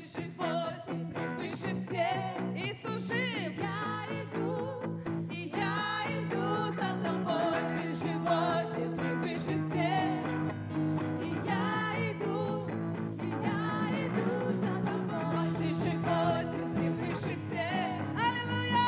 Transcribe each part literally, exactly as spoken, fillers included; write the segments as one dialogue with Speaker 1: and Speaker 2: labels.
Speaker 1: живой, ты превыше всех. Иисус жив, я иду, и я иду за тобой. Ты живой, ты превыше всех. И я иду, и я иду за тобой. Ты живой, ты превыше всех. Аллилуйя!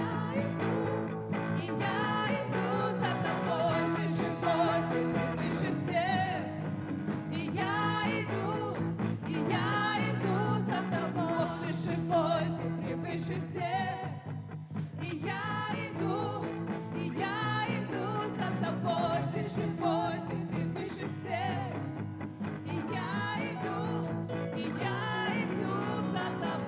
Speaker 1: И я иду за тобой. Ты живой, ты превыше всех. И я иду, и я иду за тобой. Ты живой, ты превыше всех. И я иду, и я иду за тобой. Ты живой, ты превыше всех. И я иду, и я иду за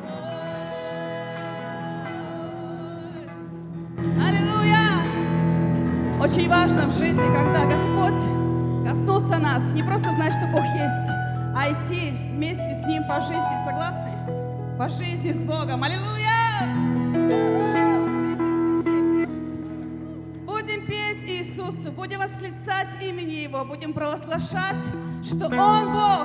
Speaker 1: тобой. Аллилуйя! Очень важно в жизни, когда Господь коснулся нас, не просто знать, что Бог есть, а идти вместе с Ним по жизни. Согласны? По жизни с Богом. Аллилуйя! Будем петь Иисусу, будем восклицать имени Его, будем провозглашать, что Он Бог.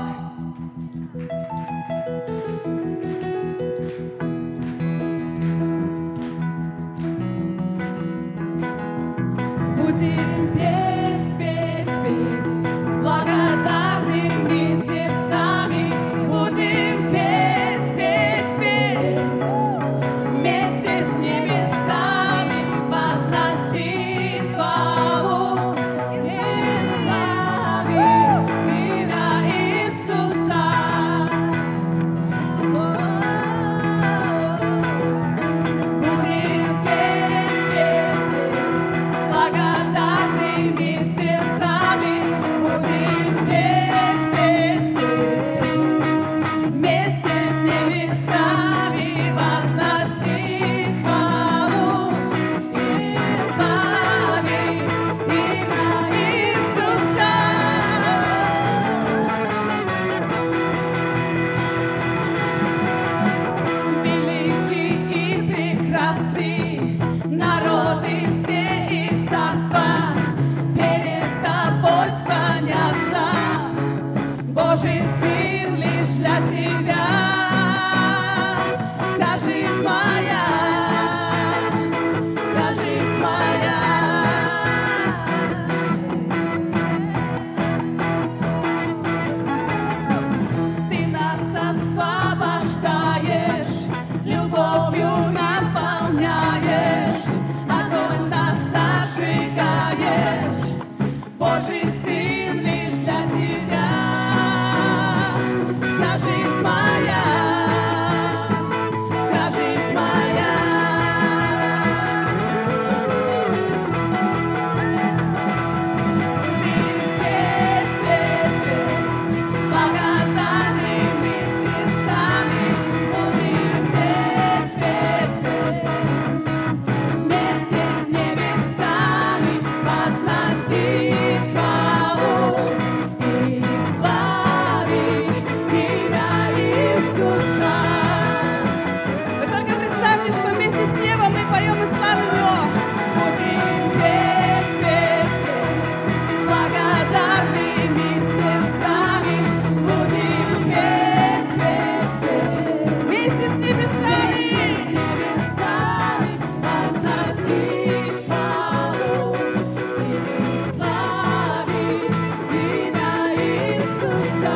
Speaker 1: Будем петь, петь, петь с благодарными сердцами. Будем петь, петь, петь вместе с небесами, возносить хвалу и славить имя Иисуса. Будем петь, петь, петь с благодарными сердцами. Будем петь, петь, петь вместе с небесами, возносить хвалу и славить имя Иисуса. Великий и прекрасный, народы все и царства перед тобой склонятся. Божий Сын лишь для тебя. Вся жизнь моя, вся жизнь моя. Ты нас освобождаешь, любовью наполняешь, огонь нас зажигаешь. Божий Сын лишь для тебя. Вся жизнь моя, вся жизнь моя. Будем петь, петь, петь с благодарными сердцами. Будем петь, петь, петь вместе с небесами, возносить хвалу и славить имя Иисуса. Вы только представьте, что вместе с небом мы поем и славим Его. Будем петь, петь, петь с благодарными сердцами. Будем петь, петь, петь вместе с небесами, с небесами, возносить хвалу и славить имя Иисуса.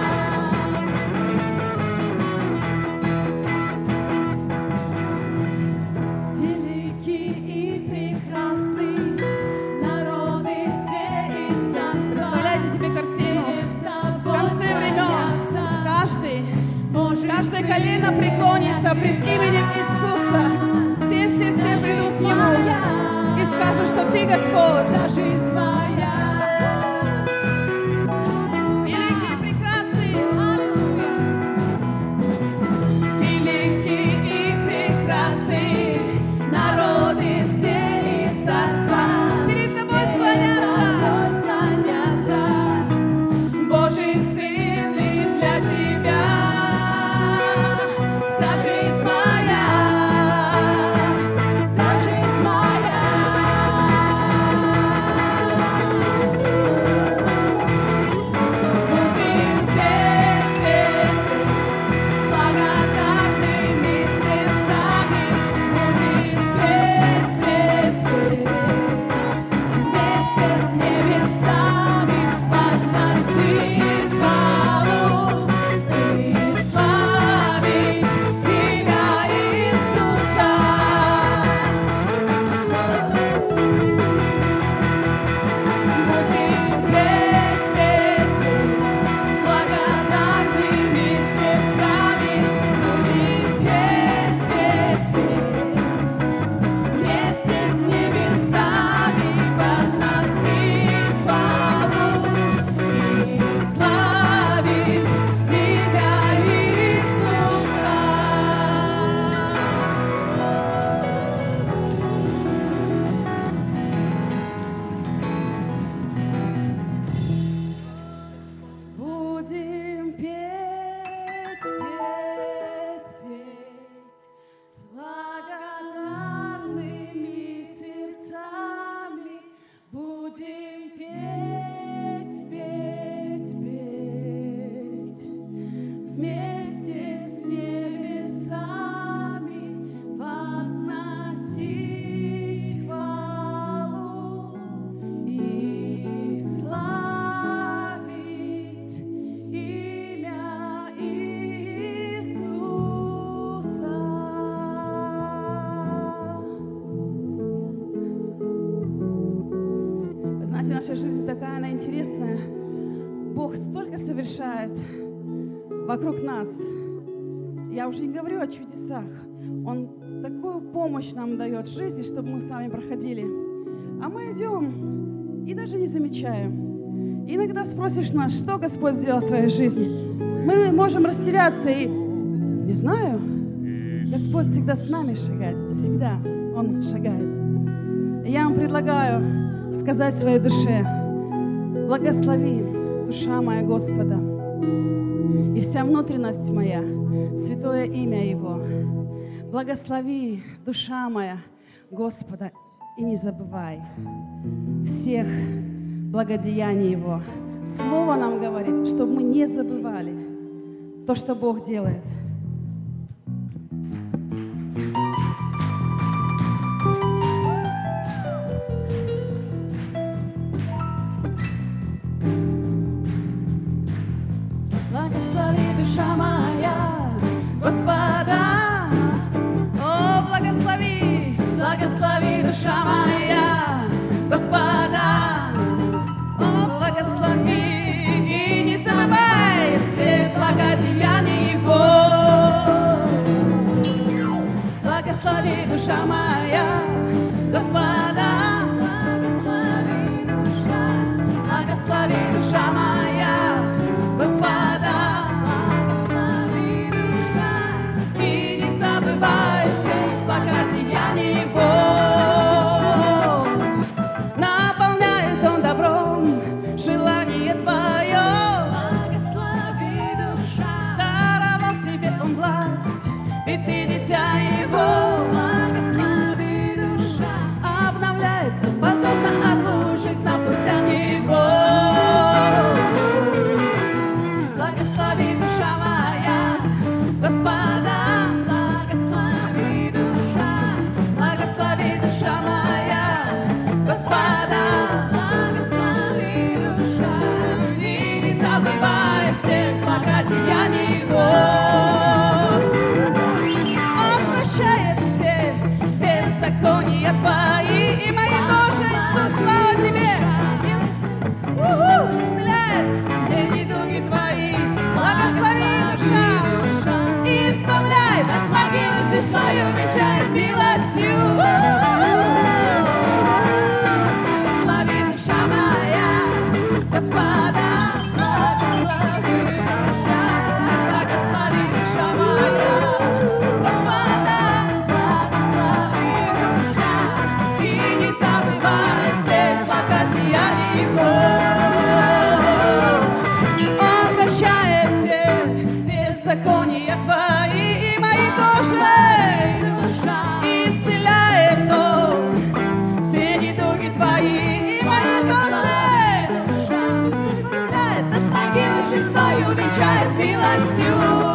Speaker 1: Великий и прекрасный, народы все и царства. Представляете себе картину? В конце времен каждый, каждое колено преклонится пред именем Иисуса. Все, все, все придут к Нему и скажут, что Ты Господь. Вся жизнь моя. Великий и прекрасный. Аллилуйя. Великий и прекрасный, народы все и царства перед Тобой склонятся. Божий Сын лишь для Тебя. Вся жизнь моя, вся жизнь моя. интересное. Бог столько совершает вокруг нас. Я уже не говорю о чудесах. Он такую помощь нам дает в жизни, чтобы мы с вами проходили. А мы идем и даже не замечаем. И иногда спросишь нас, что Господь сделал в твоей жизни. Мы можем растеряться и не знаю. Господь всегда с нами шагает. Всегда Он шагает. И я вам предлагаю сказать своей душе: благослови, душа моя, Господа, и вся внутренность моя, святое имя Его. Благослови, душа моя, Господа, и не забывай всех благодеяний Его. Слово нам говорит, чтобы мы не забывали то, что Бог делает. Благослови, душа моя, Господа. О, благослови, благослови, душа моя, Господа. О, благослови, и не забывай всех благодеяний Его. Благослови, душа моя, Господа. Благослови, душа, благослови, душа моя, Господа. Благослови, душа, и не забывай всех благодеяний Его. Наполняет Он добром желание твое. Благослови, душа, даровал тебе Он власть, ведь ты дитя Его. Благослови, душа, обновляется подобно орлу жизнь на путях Его. Благослови, душа моя, Господа. Благослови, душа, благослови, душа моя, Господа. Благослови, душа, и не забывай всех благодеяний Его. Он прощает все беззакония твои, и мои тоже, Иисус, слава тебе. Исцеляет все недуги твои. Благослови, душа, и избавляет от могилы жизнь твою, венчает милостью. Благослови, душа моя, Господа. Благослови, душа, благослови, душа моя, Господа. Благослови, душа, и не забывай всех благодеяний Его. Он прощает все беззакония твои, и мои тоже. Исцеляет Он все недуги твои, и мои тоже. Исцеляет от могилы жизнь твою, венчает милостью.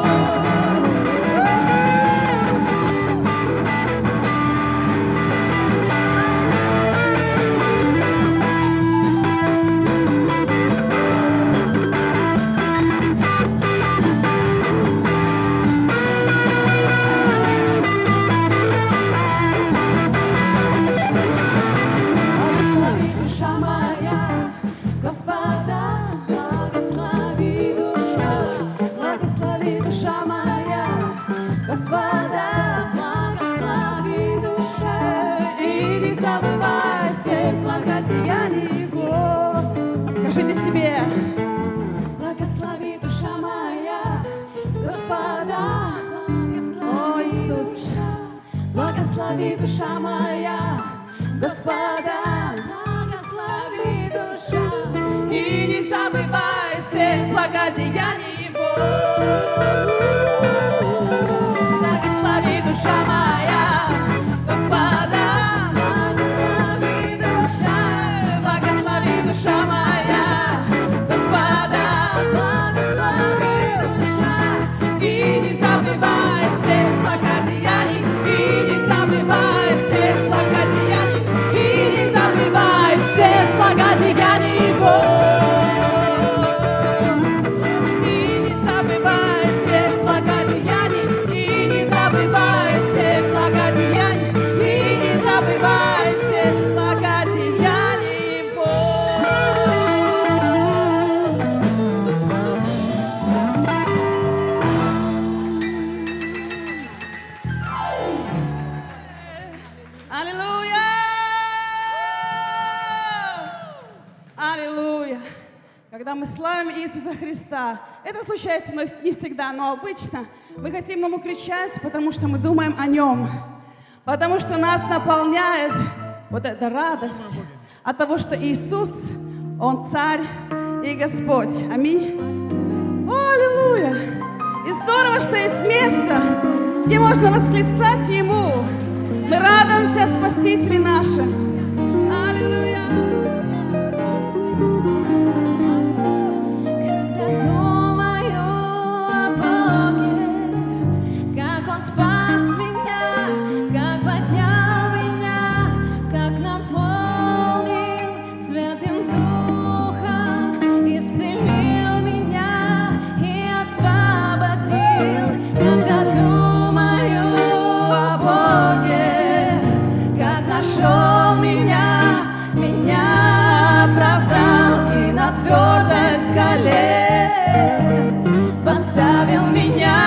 Speaker 1: Благослови, душа моя, Господа. Благослови, душа, благослови, душа моя, Господа. Благослови, душа, и не забывай всех благодеяний Его. Скажите себе: благослови, душа моя, Господа. О, Иисус, благослови, душа моя, Господа. Благослови, душа, и не забывай всех благодеяний Его. Благослови, душа моя, Господа. Благослови, душа, благослови, душа моя, Господа. Благослови, душа, и не забывай всех благодеяний, и не забывай всех благодеяний, и не забывай всех благодеяний Его. И не забывай всех мы славим Иисуса Христа. Это случается но не всегда, но обычно мы хотим Ему кричать, потому что мы думаем о Нем. Потому что нас наполняет вот эта радость от того, что Иисус, Он Царь и Господь. Аминь. О, аллилуйя! И здорово, что есть место, где можно восклицать Ему. Мы радуемся о Спасителе нашем. Аллилуйя!
Speaker 2: Когда думаю о Боге, как Он спас меня, как поднял меня, как наполнил Святым Духом, исцелил меня и освободил. Когда думаю о Боге, как нашел меня, меня оправдал и на твердой скале поставил меня.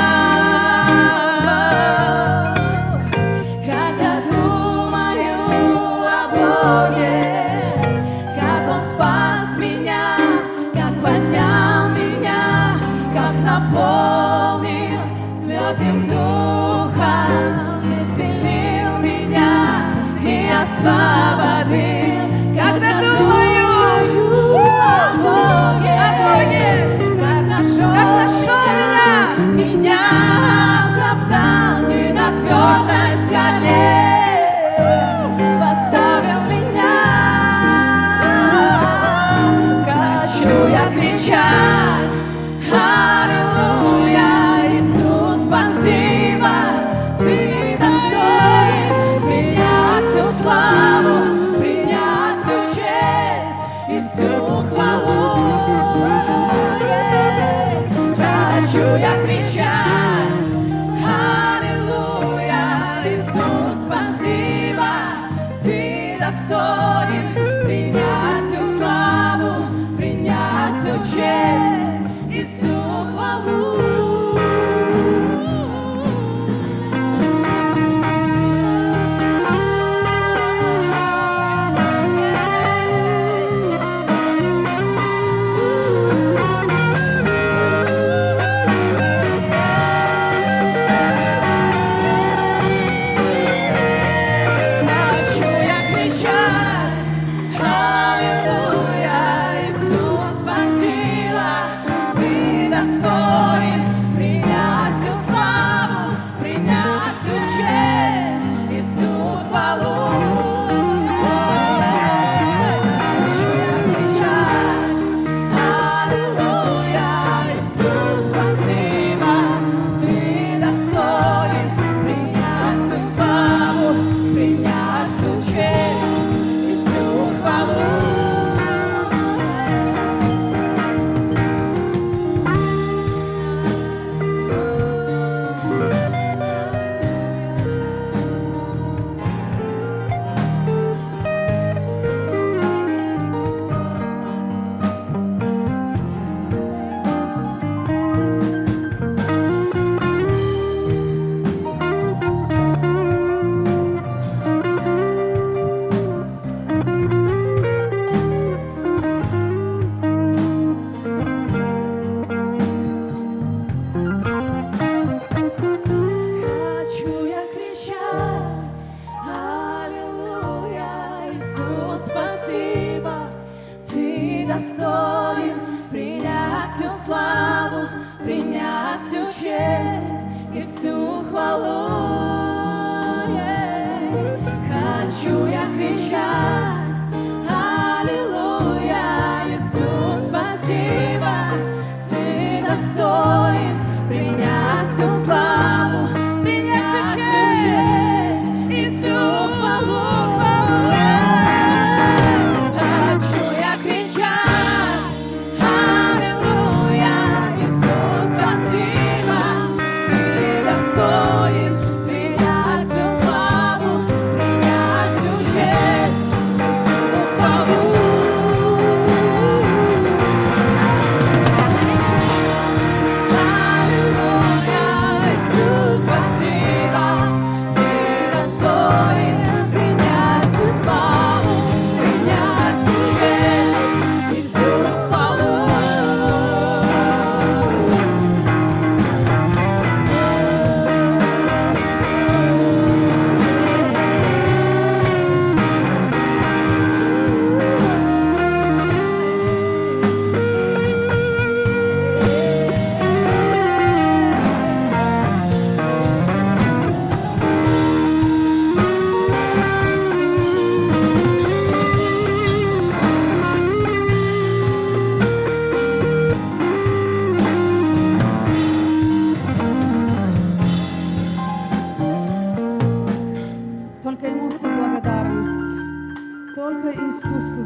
Speaker 2: Когда думаю о Боге, как Он спас меня, как поднял меня, как наполнил Святым Духом, исцелил меня и освободил. Когда думаю о Боге, о Боге, как нашел, как нашел меня, меня оправдал и на твердой скале поставил меня. Хочу я кричать: аллилуйя, Иисус, спасибо, Ты достоин принять всю славу, принять всю честь и всю хвалу. Хочу я кричать: аллилуйя, Иисус, спасибо, Ты достоин принять всю славу, принять всю честь и всю хвалу.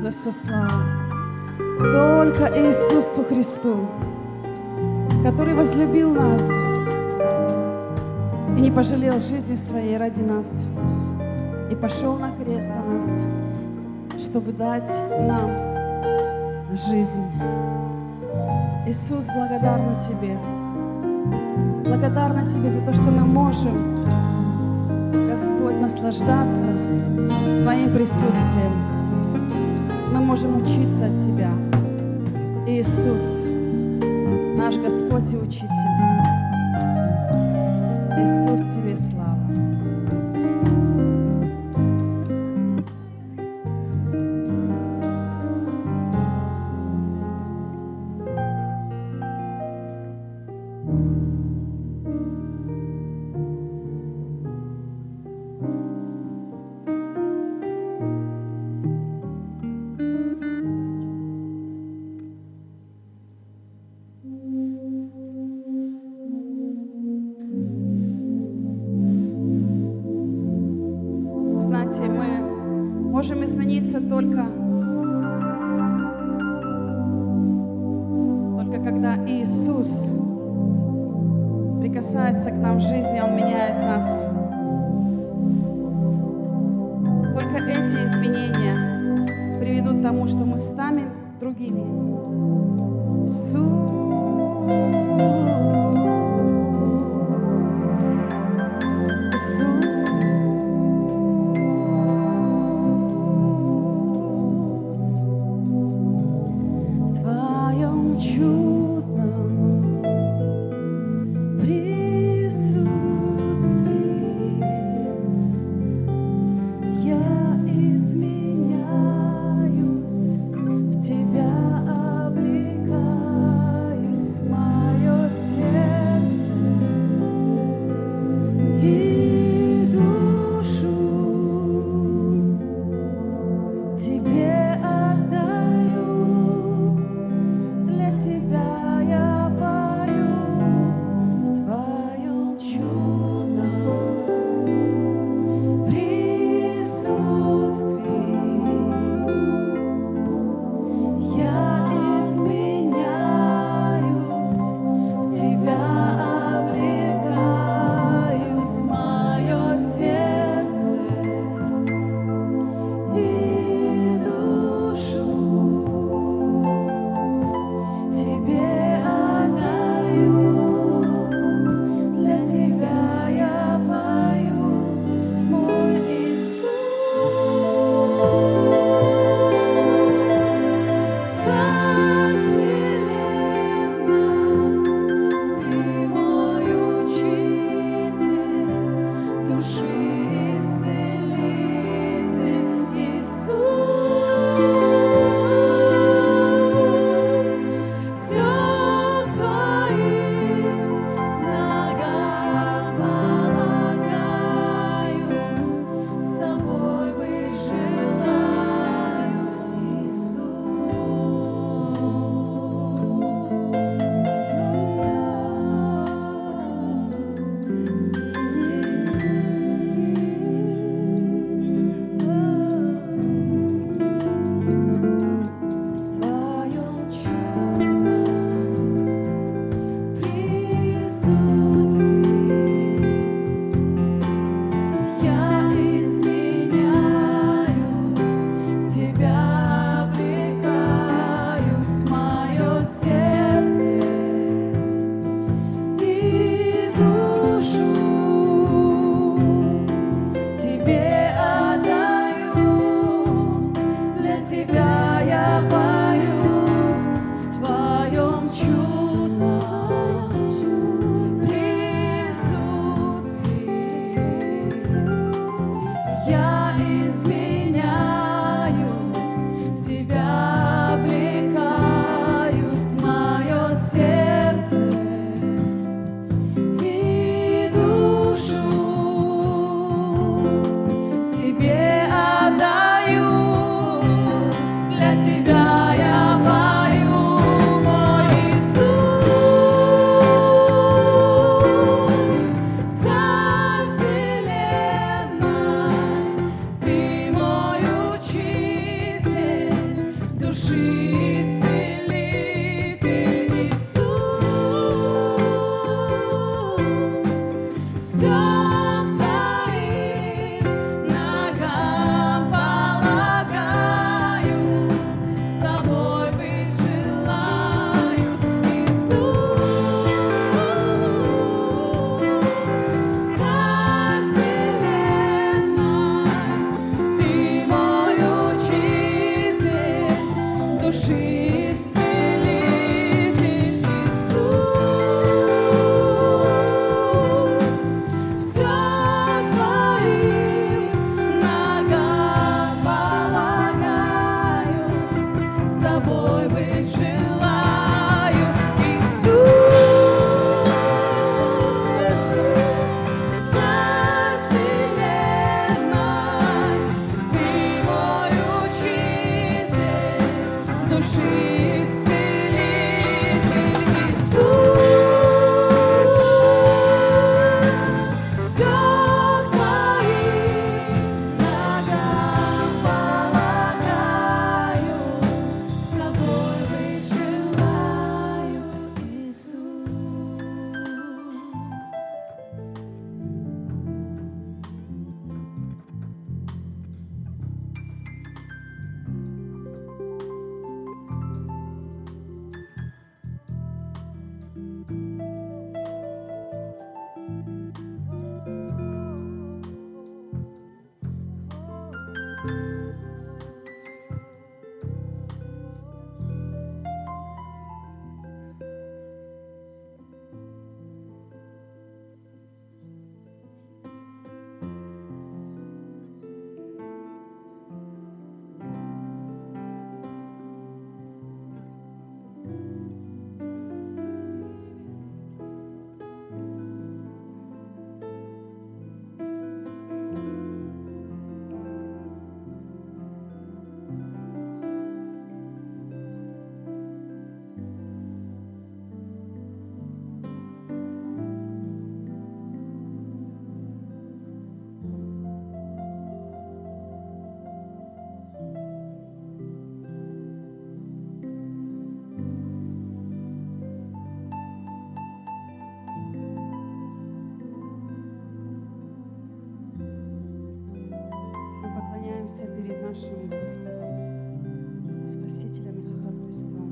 Speaker 1: за все славу. Только Иисусу Христу, который возлюбил нас и не пожалел жизни своей ради нас, и пошел на крест за нас, чтобы дать нам жизнь. Иисус, благодарна Тебе. Благодарна Тебе за то, что мы можем, Господь, наслаждаться Твоим присутствием. Мы можем учиться от Тебя. Иисус, наш Господь и Учитель. Иисус, Тебе слава. Знаете, мы можем измениться только, только когда Иисус прикасается к нам в жизни, Он меняет нас. Только эти изменения приведут к тому, что мы станем другими. Иисус.
Speaker 2: Тебя облекаюсь, мое сердце.
Speaker 3: нашим Господом, Спасителем Иисусом Христом.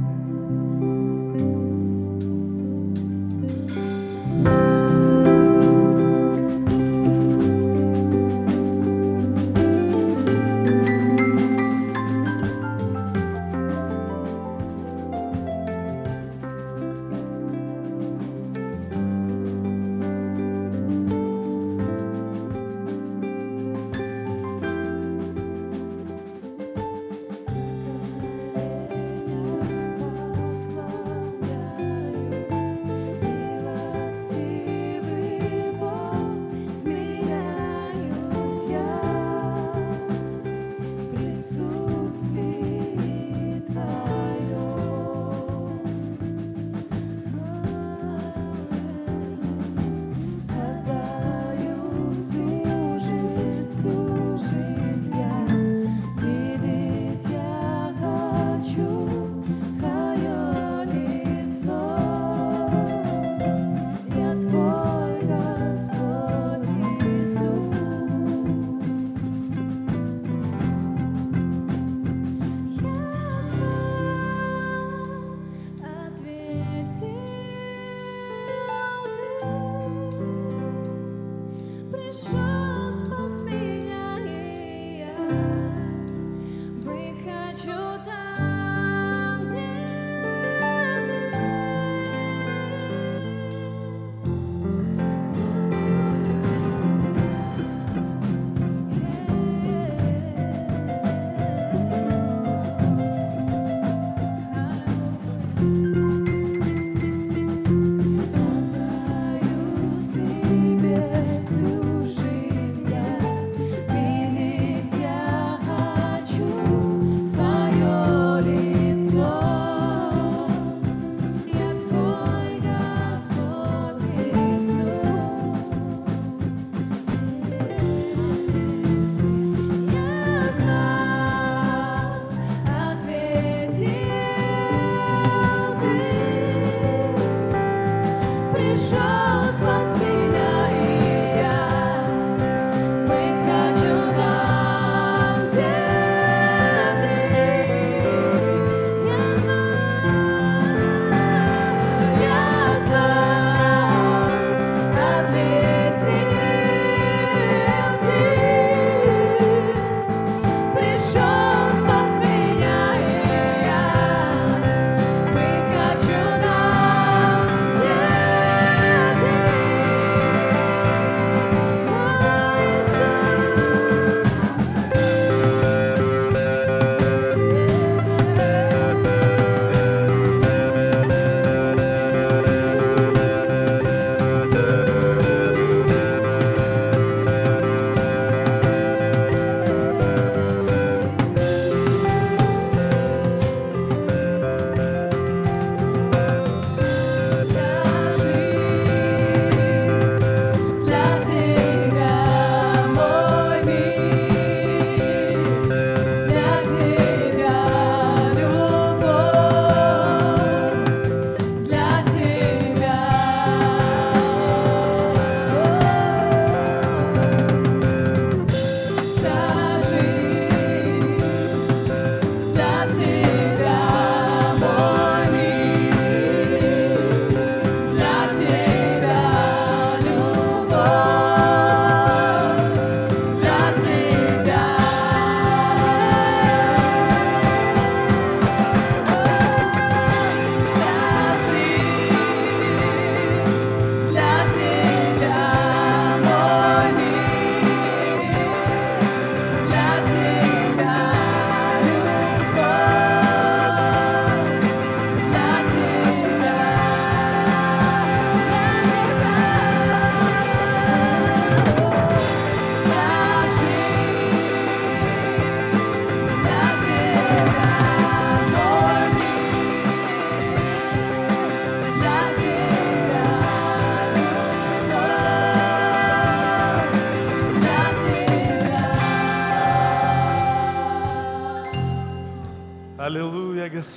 Speaker 2: Thank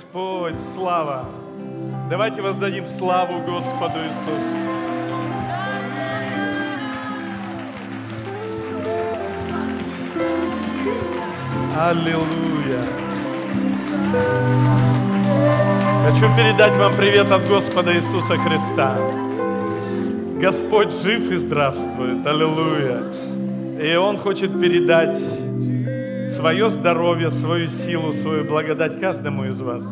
Speaker 4: Господь, слава. Давайте воздадим славу Господу Иисусу. Аллилуйя. Хочу передать вам привет от Господа Иисуса Христа. Господь жив и здравствует. Аллилуйя. И Он хочет передать свое здоровье, свою силу, свою благодать каждому из вас.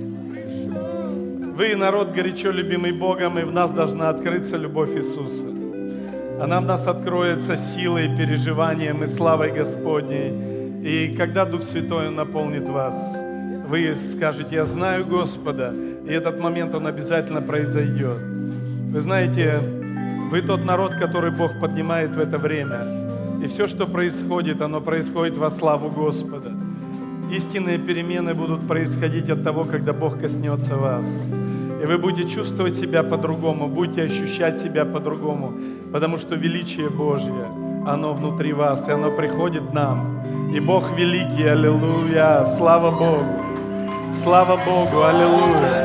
Speaker 4: Вы народ горячо любимый Богом, и в нас должна открыться любовь Иисуса. Она в нас откроется силой, переживанием и славой Господней. И когда Дух Святой наполнит вас, вы скажете: я знаю Господа, и этот момент, он обязательно произойдет. Вы знаете, вы тот народ, который Бог поднимает в это время. И все, что происходит, оно происходит во славу Господа. Истинные перемены будут происходить от того, когда Бог коснется вас. И вы будете чувствовать себя по-другому, будете ощущать себя по-другому, потому что величие Божье, оно внутри вас, и оно приходит к нам. И Бог великий, аллилуйя, слава Богу, слава Богу, аллилуйя,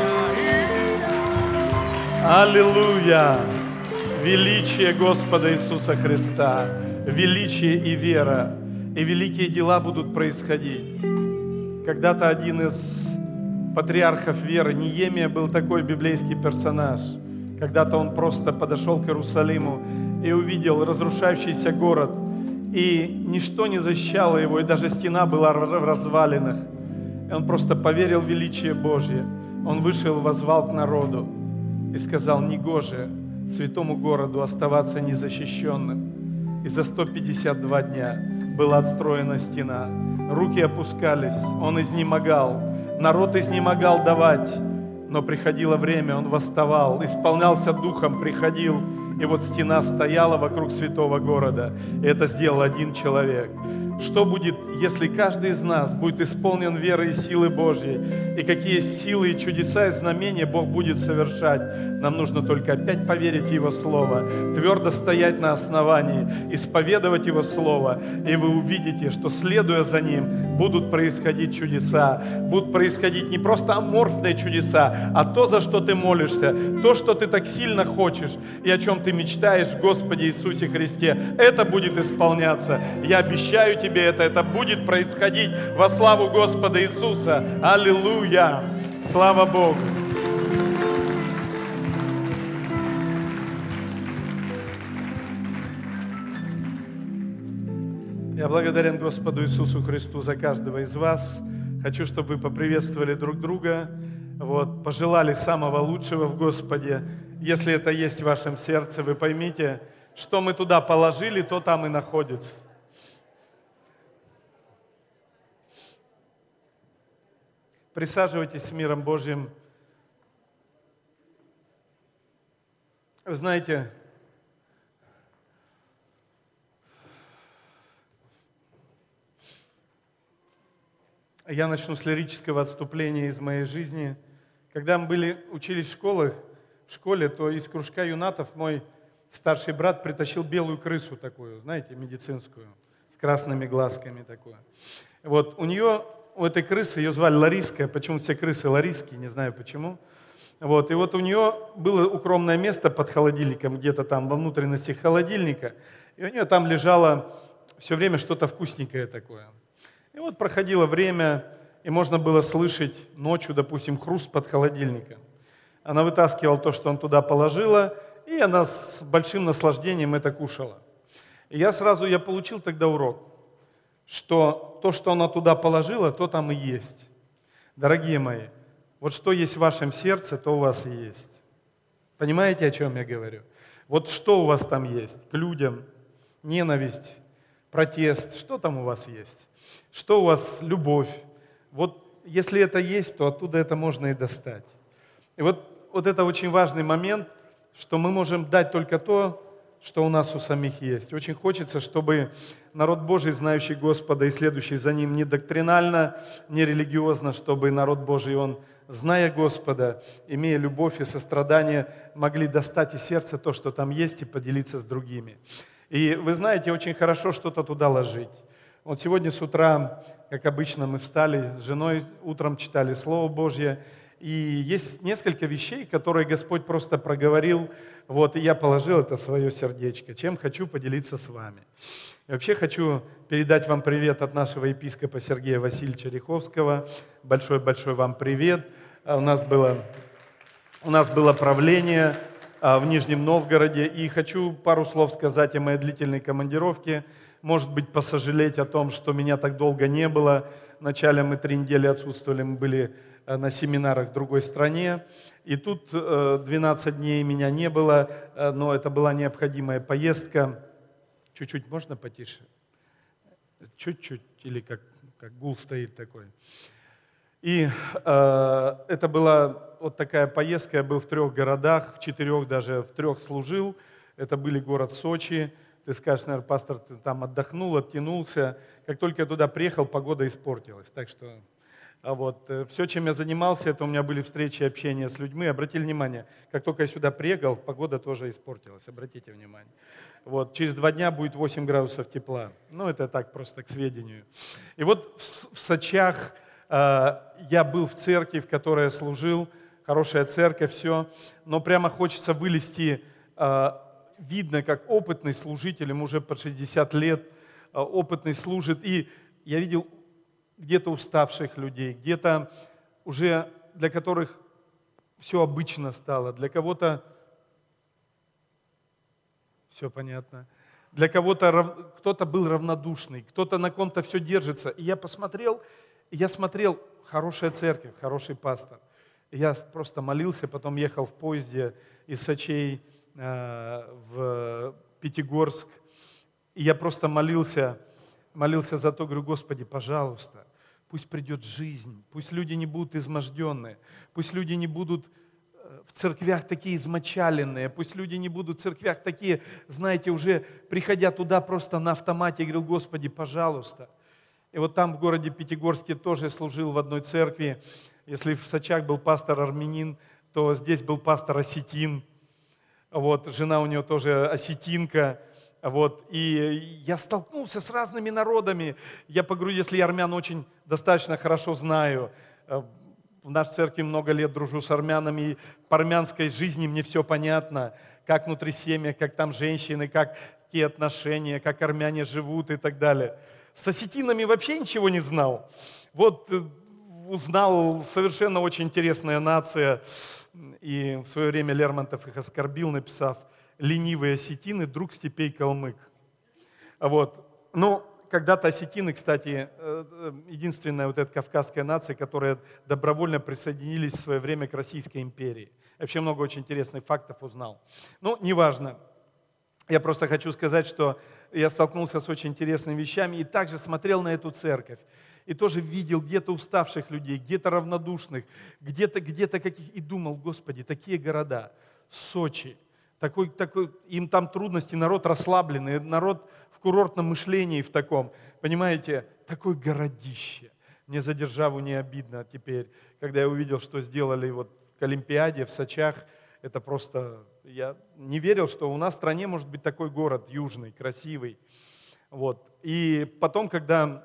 Speaker 4: аллилуйя, величие Господа Иисуса Христа, величие и вера, и великие дела будут происходить. Когда-то один из патриархов веры, Неемия, был такой библейский персонаж. Когда-то он просто подошел к Иерусалиму и увидел разрушающийся город, и ничто не защищало его, и даже стена была в развалинах. И он просто поверил в величие Божье. Он вышел, воззвал к народу и сказал: негоже святому городу оставаться незащищенным. И за сто пятьдесят два дня была отстроена стена. Руки опускались, он изнемогал, народ изнемогал давать, но приходило время, он восставал, исполнялся духом, приходил. И вот стена стояла вокруг святого города. И это сделал один человек. Что будет, если каждый из нас будет исполнен верой и силы Божьей? И какие силы и чудеса и знамения Бог будет совершать? Нам нужно только опять поверить в Его Слово, твердо стоять на основании, исповедовать Его Слово. И вы увидите, что, следуя за Ним, будут происходить чудеса. Будут происходить не просто аморфные чудеса, а то, за что ты молишься, то, что ты так сильно хочешь и о чем ты мечтаешь в Господе Иисусе Христе. Это будет исполняться. Я обещаю тебе это, это будет происходить во славу Господа Иисуса. Аллилуйя! Слава Богу! Я благодарен Господу Иисусу Христу за каждого из вас. Хочу, чтобы вы поприветствовали друг друга, вот, пожелали самого лучшего в Господе. Если это есть в вашем сердце, вы поймите, что мы туда положили, то там и находится. Присаживайтесь с миром Божьим. Вы знаете, я начну с лирического отступления из моей жизни. Когда мы были, учились в школах, в школе, то из кружка юнатов мой старший брат притащил белую крысу такую, знаете, медицинскую, с красными глазками такую. Вот у нее, у этой крысы, ее звали Лариска, почему все крысы Лариски, не знаю почему. Вот, и вот у нее было укромное место под холодильником, где-то там во внутренности холодильника, и у нее там лежало все время что-то вкусненькое такое. И вот проходило время, и можно было слышать ночью, допустим, хруст под холодильником. Она вытаскивала то, что он туда положила, и она с большим наслаждением это кушала. И я сразу, я получил тогда урок, что то, что она туда положила, то там и есть. Дорогие мои, вот что есть в вашем сердце, то у вас и есть. Понимаете, о чем я говорю? Вот что у вас там есть? К людям, ненависть, протест, что там у вас есть? Что у вас любовь? Вот если это есть, то оттуда это можно и достать. И вот, вот это очень важный момент, что мы можем дать только то, что у нас у самих есть. Очень хочется, чтобы народ Божий, знающий Господа и следующий за Ним не доктринально, не религиозно, чтобы народ Божий, он, зная Господа, имея любовь и сострадание, могли достать из сердца то, что там есть, и поделиться с другими. И вы знаете, очень хорошо что-то туда ложить. Вот сегодня с утра как обычно, мы встали с женой, утром читали Слово Божье. И есть несколько вещей, которые Господь просто проговорил, вот, и я положил это в свое сердечко, чем хочу поделиться с вами. И вообще хочу передать вам привет от нашего епископа Сергея Васильевича Риховского. Большой-большой вам привет. У нас было, у нас было правление в Нижнем Новгороде, и хочу пару слов сказать о моей длительной командировке. Может быть, посожалеть о том, что меня так долго не было. Вначале мы три недели отсутствовали, мы были на семинарах в другой стране. И тут двенадцать дней меня не было, но это была необходимая поездка. Чуть-чуть можно потише? Чуть-чуть, или как, как гул стоит такой. И э, это была вот такая поездка, я был в трех городах, в четырех даже, в трех служил. Это были город Сочи. Ты скажешь, наверное, пастор, ты там отдохнул, оттянулся. Как только я туда приехал, погода испортилась. Так что а вот, все, чем я занимался, это у меня были встречи, общения с людьми. Обратили внимание, как только я сюда приехал, погода тоже испортилась. Обратите внимание. Вот, через два дня будет восемь градусов тепла. Ну, это так, просто к сведению. И вот в, в Сочах э, я был в церкви, в которой я служил. Хорошая церковь, все. Но прямо хочется вылезти. Э, видно, как опытный служитель, ему уже под шестьдесят лет, э, опытный служит. И я видел где-то уставших людей, где-то уже для которых все обычно стало, для кого-то все понятно, для кого-то кто-то был равнодушный, кто-то на ком-то все держится. И я посмотрел, и я смотрел, хорошая церковь, хороший пастор. И я просто молился, потом ехал в поезде из Сочей э, в Пятигорск, и я просто молился, молился за то, говорю, Господи, пожалуйста, пусть придет жизнь, пусть люди не будут изможденные, пусть люди не будут в церквях такие измочаленные, пусть люди не будут в церквях такие, знаете, уже приходя туда просто на автомате, я говорил, Господи, пожалуйста. И вот там в городе Пятигорске тоже служил в одной церкви. Если в Сочах был пастор армянин, то здесь был пастор осетин. Вот, жена у него тоже осетинка. Вот, и я столкнулся с разными народами. Я поговорю, если я армян очень достаточно хорошо знаю. В нашей церкви много лет дружу с армянами, и по армянской жизни мне все понятно, как внутри семьи, как там женщины, как какие отношения, как армяне живут и так далее. С осетинами вообще ничего не знал. Вот узнал, совершенно очень интересная нация, и в свое время Лермонтов их оскорбил, написав «Ленивые осетины, друг степей калмык». Вот. Ну, когда-то осетины, кстати, единственная вот эта кавказская нация, которая добровольно присоединились в свое время к Российской империи. Я вообще много очень интересных фактов узнал. Ну, неважно. Я просто хочу сказать, что я столкнулся с очень интересными вещами и также смотрел на эту церковь. И тоже видел где-то уставших людей, где-то равнодушных, где-то где-то каких... И думал, Господи, такие города, Сочи, такой, такой, им там трудности, народ расслабленный, народ в курортном мышлении в таком, понимаете, такое городище. Мне за державу не обидно теперь, когда я увидел, что сделали вот к Олимпиаде в Сочах, это просто, я не верил, что у нас в стране может быть такой город южный, красивый. Вот. И потом, когда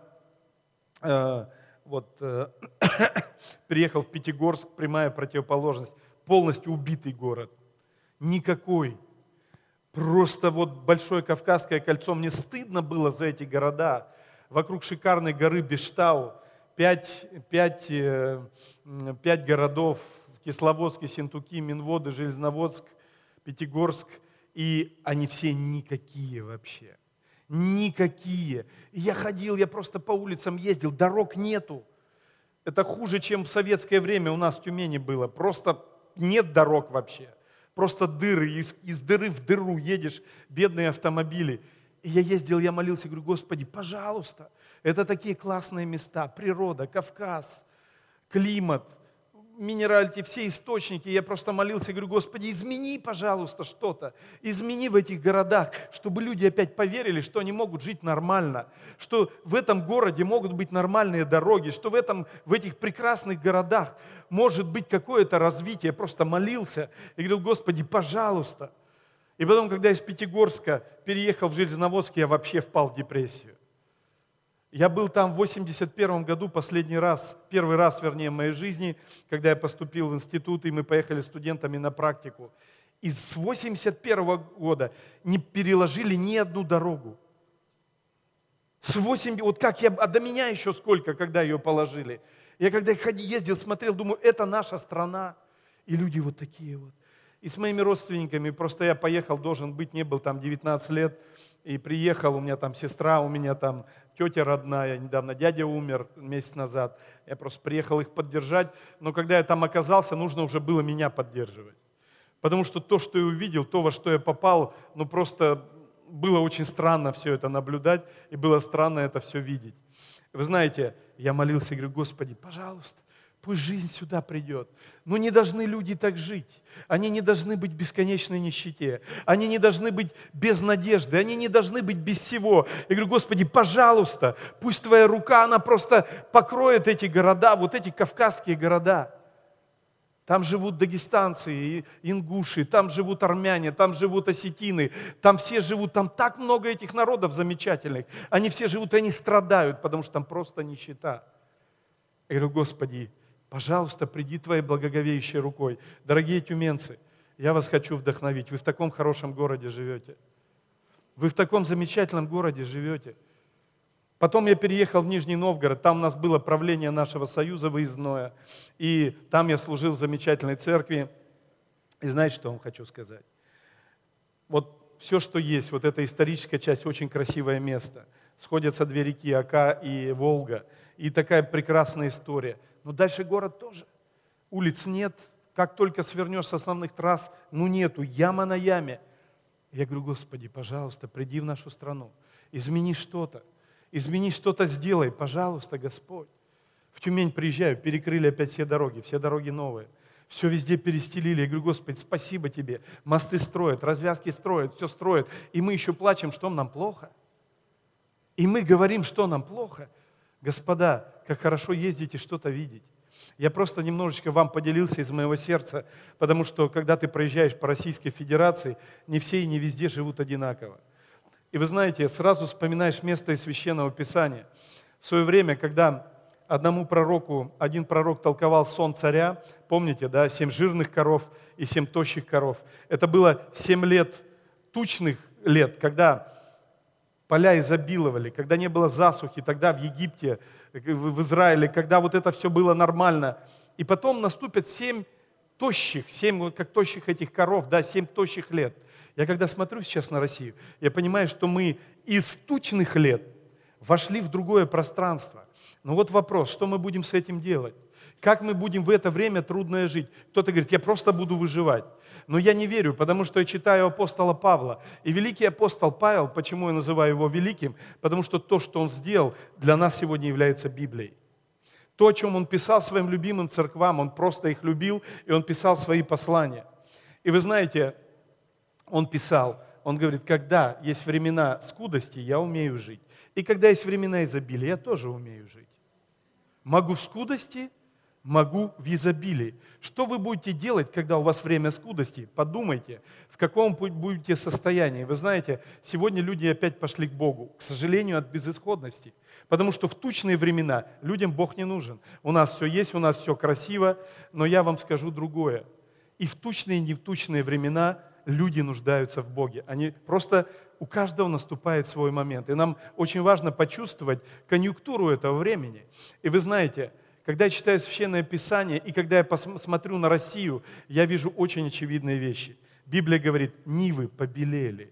Speaker 4: э, вот, э, приехал в Пятигорск, прямая противоположность, полностью убитый город. Никакой. Просто вот Большое Кавказское кольцо. Мне стыдно было за эти города. Вокруг шикарной горы Бештау. Пять, пять, пять городов. Кисловодск, Ессентуки, Минводы, Железноводск, Пятигорск. И они все никакие вообще. Никакие. И я ходил, я просто по улицам ездил. Дорог нету. Это хуже, чем в советское время у нас в Тюмени было. Просто нет дорог вообще. Просто дыры, из, из дыры в дыру едешь, бедные автомобили. И я ездил, я молился, говорю, Господи, пожалуйста, это такие классные места, природа, Кавказ, климат, минералити, все источники. Я просто молился, говорю, Господи, измени, пожалуйста, что-то. Измени в этих городах, чтобы люди опять поверили, что они могут жить нормально, что в этом городе могут быть нормальные дороги, что в, этом, в этих прекрасных городах может быть какое-то развитие. Я просто молился и говорил, Господи, пожалуйста. И потом, когда из Пятигорска переехал в Железноводск, я вообще впал в депрессию. Я был там в восемьдесят первом году, последний раз, первый раз, вернее, в моей жизни, когда я поступил в институт, и мы поехали студентами на практику. И с восемьдесят первого года не переложили ни одну дорогу. С восемь, вот как я, а до меня еще сколько, когда ее положили. Я когда ходил, ездил, смотрел, думаю, это наша страна. И люди вот такие вот. И с моими родственниками, просто я поехал, должен быть, не был там девятнадцать лет, и приехал, у меня там сестра, у меня там тетя родная, недавно дядя умер месяц назад. Я просто приехал их поддержать, но когда я там оказался, нужно уже было меня поддерживать. Потому что то, что я увидел, то, во что я попал, ну просто было очень странно все это наблюдать, и было странно это все видеть. Вы знаете, я молился и говорю, Господи, пожалуйста, пусть жизнь сюда придет. Но не должны люди так жить. Они не должны быть в бесконечной нищете. Они не должны быть без надежды. Они не должны быть без всего. Я говорю, Господи, пожалуйста, пусть Твоя рука, она просто покроет эти города, вот эти кавказские города. Там живут дагестанцы, ингуши, там живут армяне, там живут осетины, там все живут, там так много этих народов замечательных. Они все живут, и они страдают, потому что там просто нищета. Я говорю, Господи, пожалуйста, приди Твоей благоговеющей рукой. Дорогие тюменцы, я вас хочу вдохновить. Вы в таком хорошем городе живете. Вы в таком замечательном городе живете. Потом я переехал в Нижний Новгород, там у нас было правление нашего союза выездное, и там я служил в замечательной церкви. И знаете, что я вам хочу сказать? Вот все, что есть, вот эта историческая часть, очень красивое место. Сходятся две реки, Ока и Волга, и такая прекрасная история. Но дальше город тоже. Улиц нет, как только свернешь с основных трасс, ну нету, яма на яме. Я говорю, Господи, пожалуйста, приди в нашу страну, измени что-то. Измени что-то, сделай, пожалуйста, Господь. В Тюмень приезжаю, перекрыли опять все дороги, все дороги новые. Все везде перестелили. Я говорю, Господи, спасибо Тебе. Мосты строят, развязки строят, все строят. И мы еще плачем, что нам плохо. И мы говорим, что нам плохо. Господа, как хорошо ездить и что-то видеть. Я просто немножечко вам поделился из моего сердца, потому что, когда ты проезжаешь по Российской Федерации, не все и не везде живут одинаково. И вы знаете, сразу вспоминаешь место из Священного Писания. В свое время, когда одному пророку, один пророк толковал сон царя, помните, да, семь жирных коров и семь тощих коров. Это было семь лет, тучных лет, когда поля изобиловали, когда не было засухи, тогда в Египте, в Израиле, когда вот это все было нормально. И потом наступят семь тощих, семь, как тощих этих коров, да, семь тощих лет. Я когда смотрю сейчас на Россию, я понимаю, что мы из тучных лет вошли в другое пространство. Но вот вопрос, что мы будем с этим делать? Как мы будем в это время трудное жить? Кто-то говорит, я просто буду выживать. Но я не верю, потому что я читаю апостола Павла. И великий апостол Павел, почему я называю его великим? Потому что то, что он сделал, для нас сегодня является Библией. То, о чем он писал своим любимым церквам, он просто их любил, и он писал свои послания. И вы знаете, он писал, он говорит, когда есть времена скудости, я умею жить. И когда есть времена изобилия, я тоже умею жить. Могу в скудости, могу в изобилии. Что вы будете делать, когда у вас время скудости? Подумайте, в каком будете состоянии. Вы знаете, сегодня люди опять пошли к Богу, к сожалению, от безысходности. Потому что в тучные времена людям Бог не нужен. У нас все есть, у нас все красиво, но я вам скажу другое. И в тучные, и не в тучные времена люди нуждаются в Боге. Они просто, у каждого наступает свой момент. И нам очень важно почувствовать конъюнктуру этого времени. И вы знаете, когда я читаю Священное Писание, и когда я посмотрю на Россию, я вижу очень очевидные вещи. Библия говорит, нивы побелели.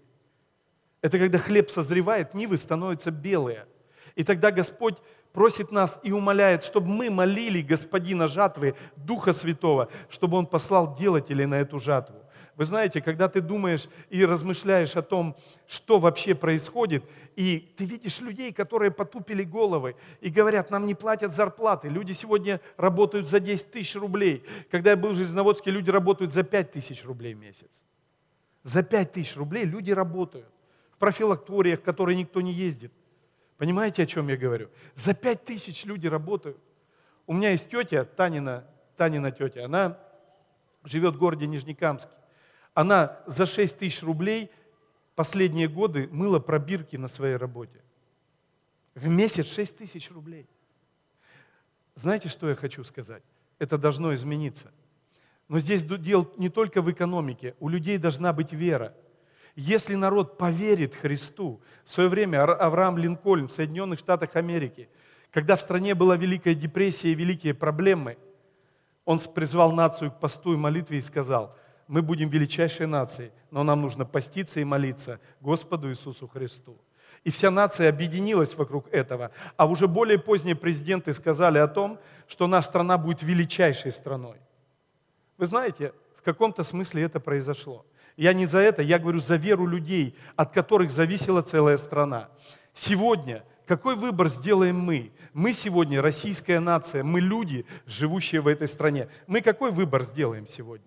Speaker 4: Это когда хлеб созревает, нивы становятся белые. И тогда Господь просит нас и умоляет, чтобы мы молили Господина жатвы, Духа Святого, чтобы Он послал делателей на эту жатву. Вы знаете, когда ты думаешь и размышляешь о том, что вообще происходит, и ты видишь людей, которые потупили головы и говорят, нам не платят зарплаты. Люди сегодня работают за десять тысяч рублей. Когда я был в Железноводске, люди работают за пять тысяч рублей в месяц. За пять тысяч рублей люди работают. В профилакториях, в которые никто не ездит. Понимаете, о чем я говорю? За пять тысяч люди работают. У меня есть тетя, Танина, Танина тетя, она живет в городе Нижнекамске. Она за шесть тысяч рублей последние годы мыла пробирки на своей работе. В месяц шесть тысяч рублей. Знаете, что я хочу сказать? Это должно измениться. Но здесь дело не только в экономике. У людей должна быть вера. Если народ поверит Христу, в свое время Авраам Линкольн в Соединенных Штатах Америки, когда в стране была Великая депрессия и великие проблемы, он призвал нацию к посту и молитве и сказал: мы будем величайшей нацией, но нам нужно поститься и молиться Господу Иисусу Христу. И вся нация объединилась вокруг этого. А уже более поздние президенты сказали о том, что наша страна будет величайшей страной. Вы знаете, в каком-то смысле это произошло. Я не за это, я говорю за веру людей, от которых зависела целая страна. Сегодня какой выбор сделаем мы? Мы сегодня российская нация, мы люди, живущие в этой стране. Мы какой выбор сделаем сегодня?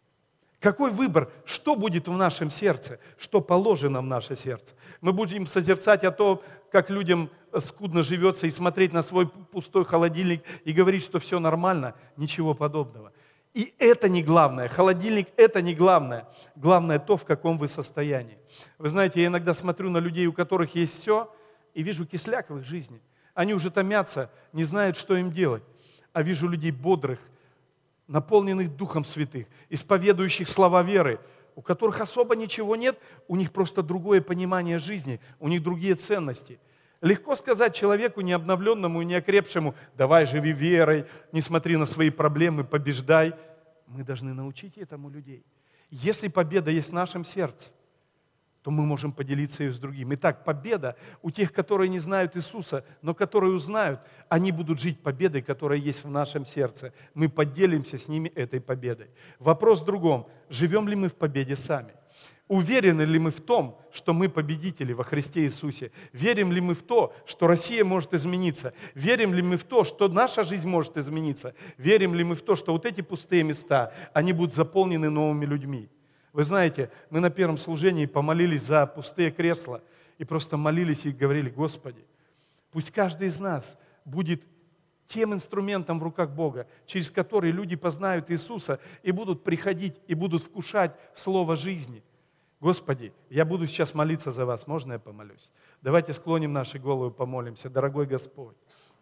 Speaker 4: Какой выбор? Что будет в нашем сердце? Что положено в наше сердце? Мы будем созерцать о том, как людям скудно живется, и смотреть на свой пустой холодильник и говорить, что все нормально? Ничего подобного. И это не главное. Холодильник – это не главное. Главное то, в каком вы состоянии. Вы знаете, я иногда смотрю на людей, у которых есть все, и вижу кисляк в их жизни. Они уже томятся, не знают, что им делать. А вижу людей бодрых, наполненных Духом Святых, исповедующих слова веры, у которых особо ничего нет, у них просто другое понимание жизни, у них другие ценности. Легко сказать человеку необновленному и неокрепшему: давай, живи верой, не смотри на свои проблемы, побеждай. Мы должны научить этому людей. Если победа есть в нашем сердце, то мы можем поделиться ее с другим. Итак, победа у тех, которые не знают Иисуса, но которые узнают, они будут жить победой, которая есть в нашем сердце. Мы поделимся с ними этой победой. Вопрос в другом: живем ли мы в победе сами? Уверены ли мы в том, что мы победители во Христе Иисусе? Верим ли мы в то, что Россия может измениться? Верим ли мы в то, что наша жизнь может измениться? Верим ли мы в то, что вот эти пустые места, они будут заполнены новыми людьми? Вы знаете, мы на первом служении помолились за пустые кресла и просто молились и говорили: Господи, пусть каждый из нас будет тем инструментом в руках Бога, через который люди познают Иисуса и будут приходить, и будут вкушать Слово жизни. Господи, я буду сейчас молиться за вас. Можно я помолюсь? Давайте склоним наши головы, помолимся. Дорогой Господь,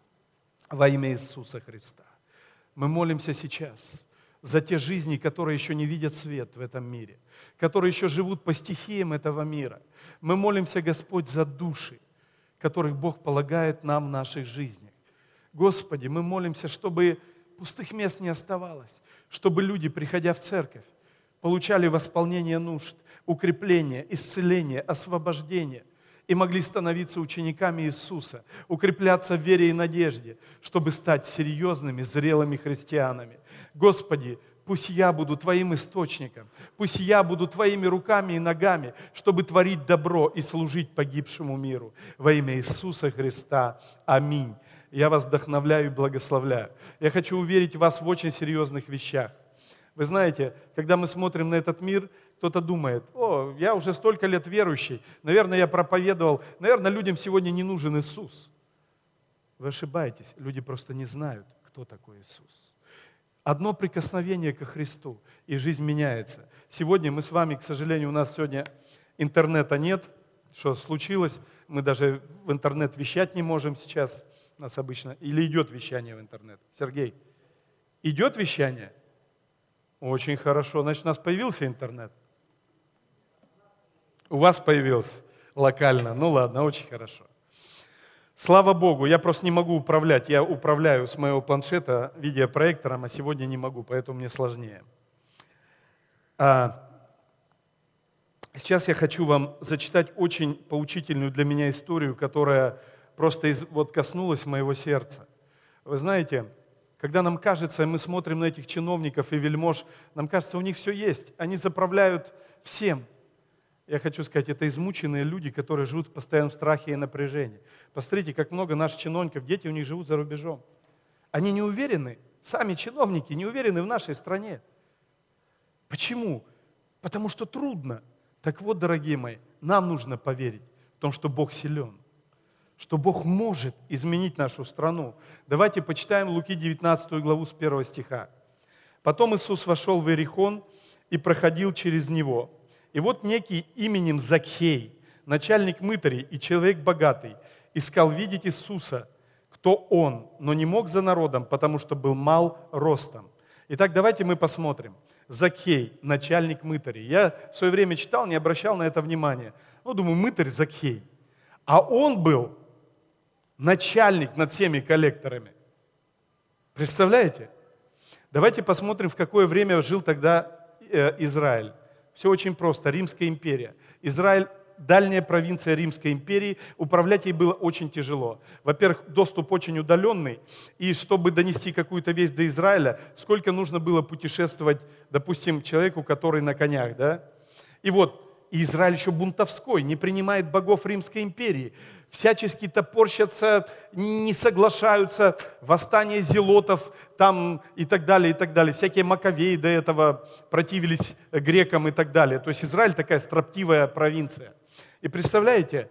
Speaker 4: во имя Иисуса Христа, мы молимся сейчас за те жизни, которые еще не видят свет в этом мире, которые еще живут по стихиям этого мира. Мы молимся, Господь, за души, которых Бог полагает нам в наших жизнях. Господи, мы молимся, чтобы пустых мест не оставалось, чтобы люди, приходя в церковь, получали восполнение нужд, укрепление, исцеление, освобождение и могли становиться учениками Иисуса, укрепляться в вере и надежде, чтобы стать серьезными, зрелыми христианами. Господи, пусть я буду Твоим источником, пусть я буду Твоими руками и ногами, чтобы творить добро и служить погибшему миру. Во имя Иисуса Христа. Аминь. Я вас вдохновляю и благословляю. Я хочу уверить вас в очень серьезных вещах. Вы знаете, когда мы смотрим на этот мир, кто-то думает: о, я уже столько лет верующий, наверное, я проповедовал, наверное, людям сегодня не нужен Иисус. Вы ошибаетесь, люди просто не знают, кто такой Иисус. Одно прикосновение ко Христу, и жизнь меняется. Сегодня мы с вами, к сожалению, у нас сегодня интернета нет. Что случилось? Мы даже в интернет вещать не можем сейчас. У нас обычно. Или идет вещание в интернет? Сергей, идет вещание? Очень хорошо. Значит, у нас появился интернет. У вас появился локально. Ну ладно, очень хорошо. Слава Богу, я просто не могу управлять. Я управляю с моего планшета видеопроектором, а сегодня не могу, поэтому мне сложнее. А сейчас я хочу вам зачитать очень поучительную для меня историю, которая просто из, вот коснулась моего сердца. Вы знаете, когда нам кажется, мы смотрим на этих чиновников и вельмож, нам кажется, у них все есть, они заправляют всем. Я хочу сказать, это измученные люди, которые живут в постоянном страхе и напряжении. Посмотрите, как много наших чиновников, дети у них живут за рубежом. Они не уверены, сами чиновники не уверены в нашей стране. Почему? Потому что трудно. Так вот, дорогие мои, нам нужно поверить в том, что Бог силен, что Бог может изменить нашу страну. Давайте почитаем Луки девятнадцатую главу с первого стиха. «Потом Иисус вошел в Иерихон и проходил через него. И вот некий именем Закхей, начальник мытарей и человек богатый, искал видеть Иисуса, кто Он, но не мог за народом, потому что был мал ростом. Итак, давайте мы посмотрим. Закхей, начальник мытарей. Я в свое время читал, не обращал на это внимания. Ну, думаю, мытарь Закхей. А он был начальник над всеми коллекторами. Представляете? Давайте посмотрим, в какое время жил тогда Израиль. Все очень просто. Римская империя. Израиль – дальняя провинция Римской империи. Управлять ей было очень тяжело. Во-первых, доступ очень удаленный. И чтобы донести какую-то весть до Израиля, сколько нужно было путешествовать, допустим, человеку, который на конях, да? И вот, и Израиль еще бунтовской, не принимает богов Римской империи. Всячески топорщатся, не соглашаются, восстание зелотов там и так далее, и так далее. Всякие маковеи до этого противились грекам и так далее. То есть Израиль такая строптивая провинция. И представляете,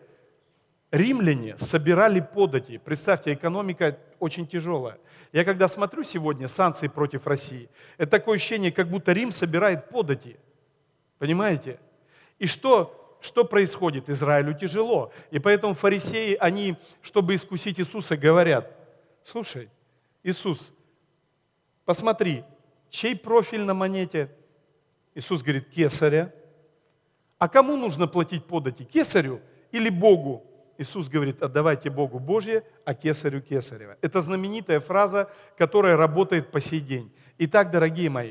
Speaker 4: римляне собирали подати. Представьте, экономика очень тяжелая. Я когда смотрю сегодня санкции против России, это такое ощущение, как будто Рим собирает подати. Понимаете? И что, что происходит? Израилю тяжело. И поэтому фарисеи, они, чтобы искусить Иисуса, говорят: слушай, Иисус, посмотри, чей профиль на монете? Иисус говорит: кесаря. А кому нужно платить подати? Кесарю или Богу? Иисус говорит: отдавайте Богу Божье, а кесарю кесарево. Это знаменитая фраза, которая работает по сей день. Итак, дорогие мои,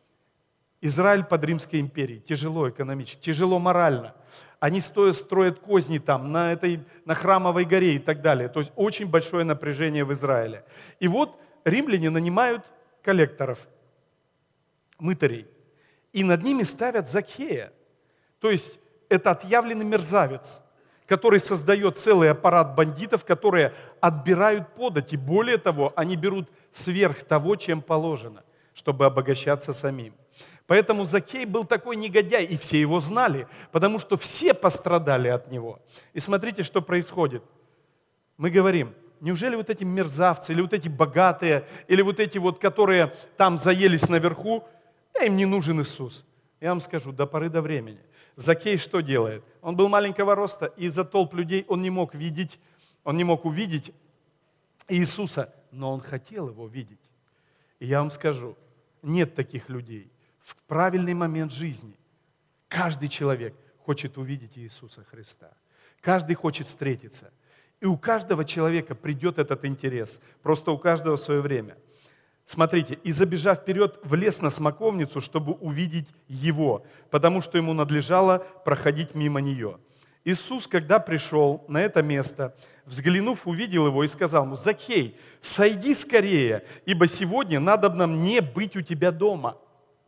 Speaker 4: Израиль под Римской империей. Тяжело экономически, тяжело морально. Они стоят, строят козни там, на, этой, на Храмовой горе и так далее. То есть очень большое напряжение в Израиле. И вот римляне нанимают коллекторов, мытарей. И над ними ставят Закхея. То есть это отъявленный мерзавец, который создает целый аппарат бандитов, которые отбирают подати. Более того, они берут сверх того, чем положено, чтобы обогащаться самим. Поэтому Закхей был такой негодяй, и все его знали, потому что все пострадали от него. И смотрите, что происходит. Мы говорим: неужели вот эти мерзавцы, или вот эти богатые, или вот эти вот, которые там заелись наверху, им не нужен Иисус? Я вам скажу, до поры до времени. Закхей что делает? Он был маленького роста, и из-за толп людей он не мог видеть, он не мог увидеть Иисуса, но он хотел его видеть. И я вам скажу, нет таких людей. В правильный момент жизни каждый человек хочет увидеть Иисуса Христа. Каждый хочет встретиться. И у каждого человека придет этот интерес. Просто у каждого свое время. Смотрите, и забежав вперед, влез на смоковницу, чтобы увидеть его, потому что ему надлежало проходить мимо нее. Иисус, когда пришел на это место, взглянув, увидел его и сказал ему: Закхей, сойди скорее, ибо сегодня надобно мне быть у тебя дома.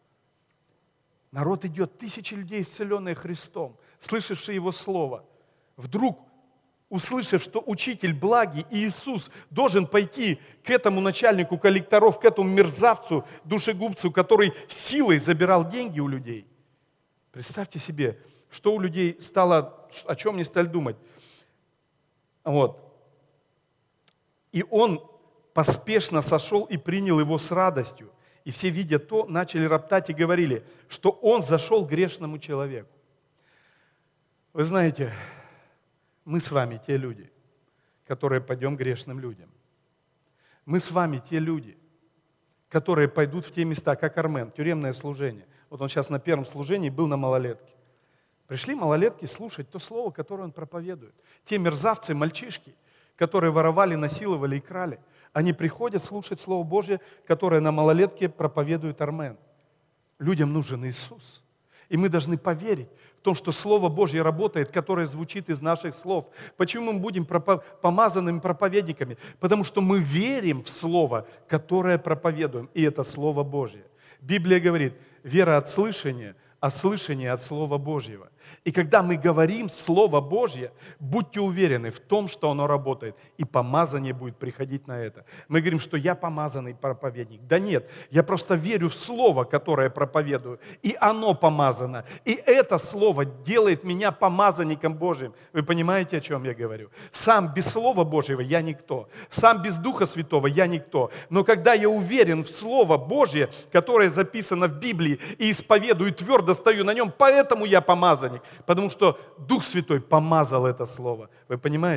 Speaker 4: Народ идет, тысячи людей, исцеленные Христом, слышавшие Его Слово. Вдруг, услышав, что Учитель благий и Иисус должен пойти к этому начальнику коллекторов, к этому мерзавцу, душегубцу, который силой забирал деньги у людей. Представьте себе, что у людей стало, о чем они стали думать. Вот. И он поспешно сошел и принял его с радостью. И все, видя то, начали роптать и говорили, что он зашел к грешному человеку. Вы знаете, мы с вами те люди, которые пойдем к грешным людям. Мы с вами те люди, которые пойдут в те места, как Армен, тюремное служение. Вот он сейчас на первом служении был на малолетке. Пришли малолетки слушать то слово, которое он проповедует. Те мерзавцы, мальчишки, которые воровали, насиловали и крали, они приходят слушать Слово Божье, которое на малолетке проповедует Армен. Людям нужен Иисус. И мы должны поверить в том, что Слово Божье работает, которое звучит из наших слов. Почему мы будем пропо- помазанными проповедниками? Потому что мы верим в Слово, которое проповедуем, и это Слово Божье. Библия говорит: вера от слышания, а слышание от Слова Божьего. И когда мы говорим Слово Божье, будьте уверены в том, что оно работает, и помазание будет приходить на это. Мы говорим, что я помазанный проповедник. Да нет, я просто верю в Слово, которое проповедую, и оно помазано. И это Слово делает меня помазанником Божьим. Вы понимаете, о чем я говорю? Сам без Слова Божьего я никто. Сам без Духа Святого я никто. Но когда я уверен в Слово Божье, которое записано в Библии, и исповедую, твердо стою на нем, поэтому я помазанник. Потому что Дух Святой помазал это Слово. Вы понимаете?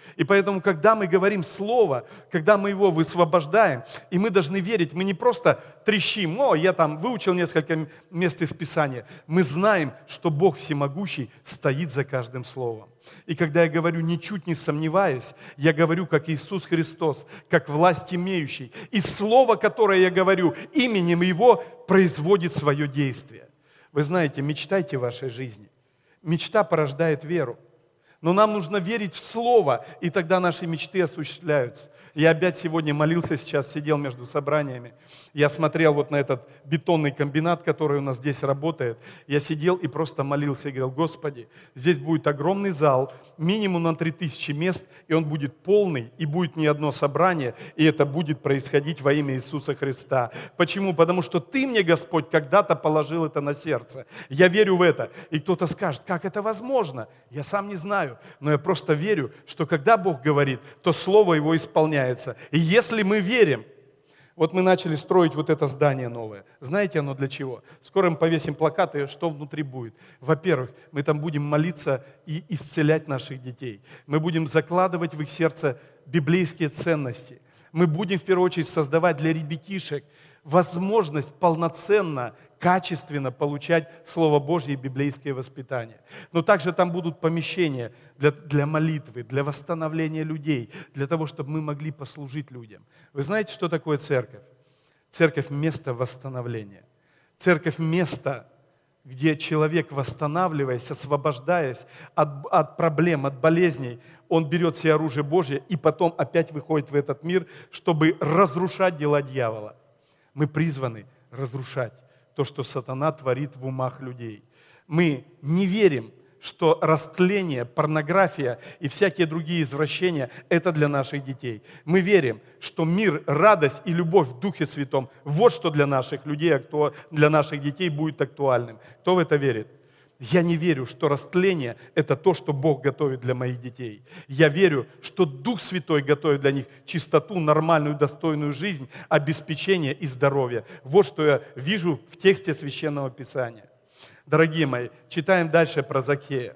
Speaker 4: И поэтому, когда мы говорим Слово, когда мы его высвобождаем, и мы должны верить, мы не просто трещим, о, я там выучил несколько мест из Писания. Мы знаем, что Бог Всемогущий стоит за каждым словом. И когда я говорю, ничуть не сомневаясь, я говорю, как Иисус Христос, как власть имеющий. И слово, которое я говорю, именем Его производит свое действие. Вы знаете, мечтайте в вашей жизни. Мечта порождает веру. Но нам нужно верить в Слово, и тогда наши мечты осуществляются. Я опять сегодня молился, сейчас сидел между собраниями. Я смотрел вот на этот бетонный комбинат, который у нас здесь работает. Я сидел и просто молился и говорил: Господи, здесь будет огромный зал, минимум на три тысячи мест, и он будет полный, и будет не одно собрание, и это будет происходить во имя Иисуса Христа. Почему? Потому что Ты мне, Господь, когда-то положил это на сердце. Я верю в это. И кто-то скажет: как это возможно? Я сам не знаю. Но я просто верю, что когда Бог говорит, то Слово Его исполняется. И если мы верим, вот мы начали строить вот это здание новое. Знаете, оно для чего? Скоро мы повесим плакаты, что внутри будет. Во-первых, мы там будем молиться и исцелять наших детей. Мы будем закладывать в их сердце библейские ценности. Мы будем в первую очередь создавать для ребятишек возможность полноценно, качественно получать Слово Божье и библейское воспитание. Но также там будут помещения для, для молитвы, для восстановления людей, для того, чтобы мы могли послужить людям. Вы знаете, что такое церковь? Церковь – место восстановления. Церковь – место, где человек, восстанавливаясь, освобождаясь от, от проблем, от болезней, он берет себе оружие Божье и потом опять выходит в этот мир, чтобы разрушать дела дьявола. Мы призваны разрушать то, что сатана творит в умах людей. Мы не верим, что растление, порнография и всякие другие извращения – это для наших детей. Мы верим, что мир, радость и любовь в Духе Святом – вот что для наших людей, для наших детей будет актуальным. Кто в это верит? Я не верю, что растление – это то, что Бог готовит для моих детей. Я верю, что Дух Святой готовит для них чистоту, нормальную, достойную жизнь, обеспечение и здоровье. Вот что я вижу в тексте Священного Писания. Дорогие мои, читаем дальше про Закхея.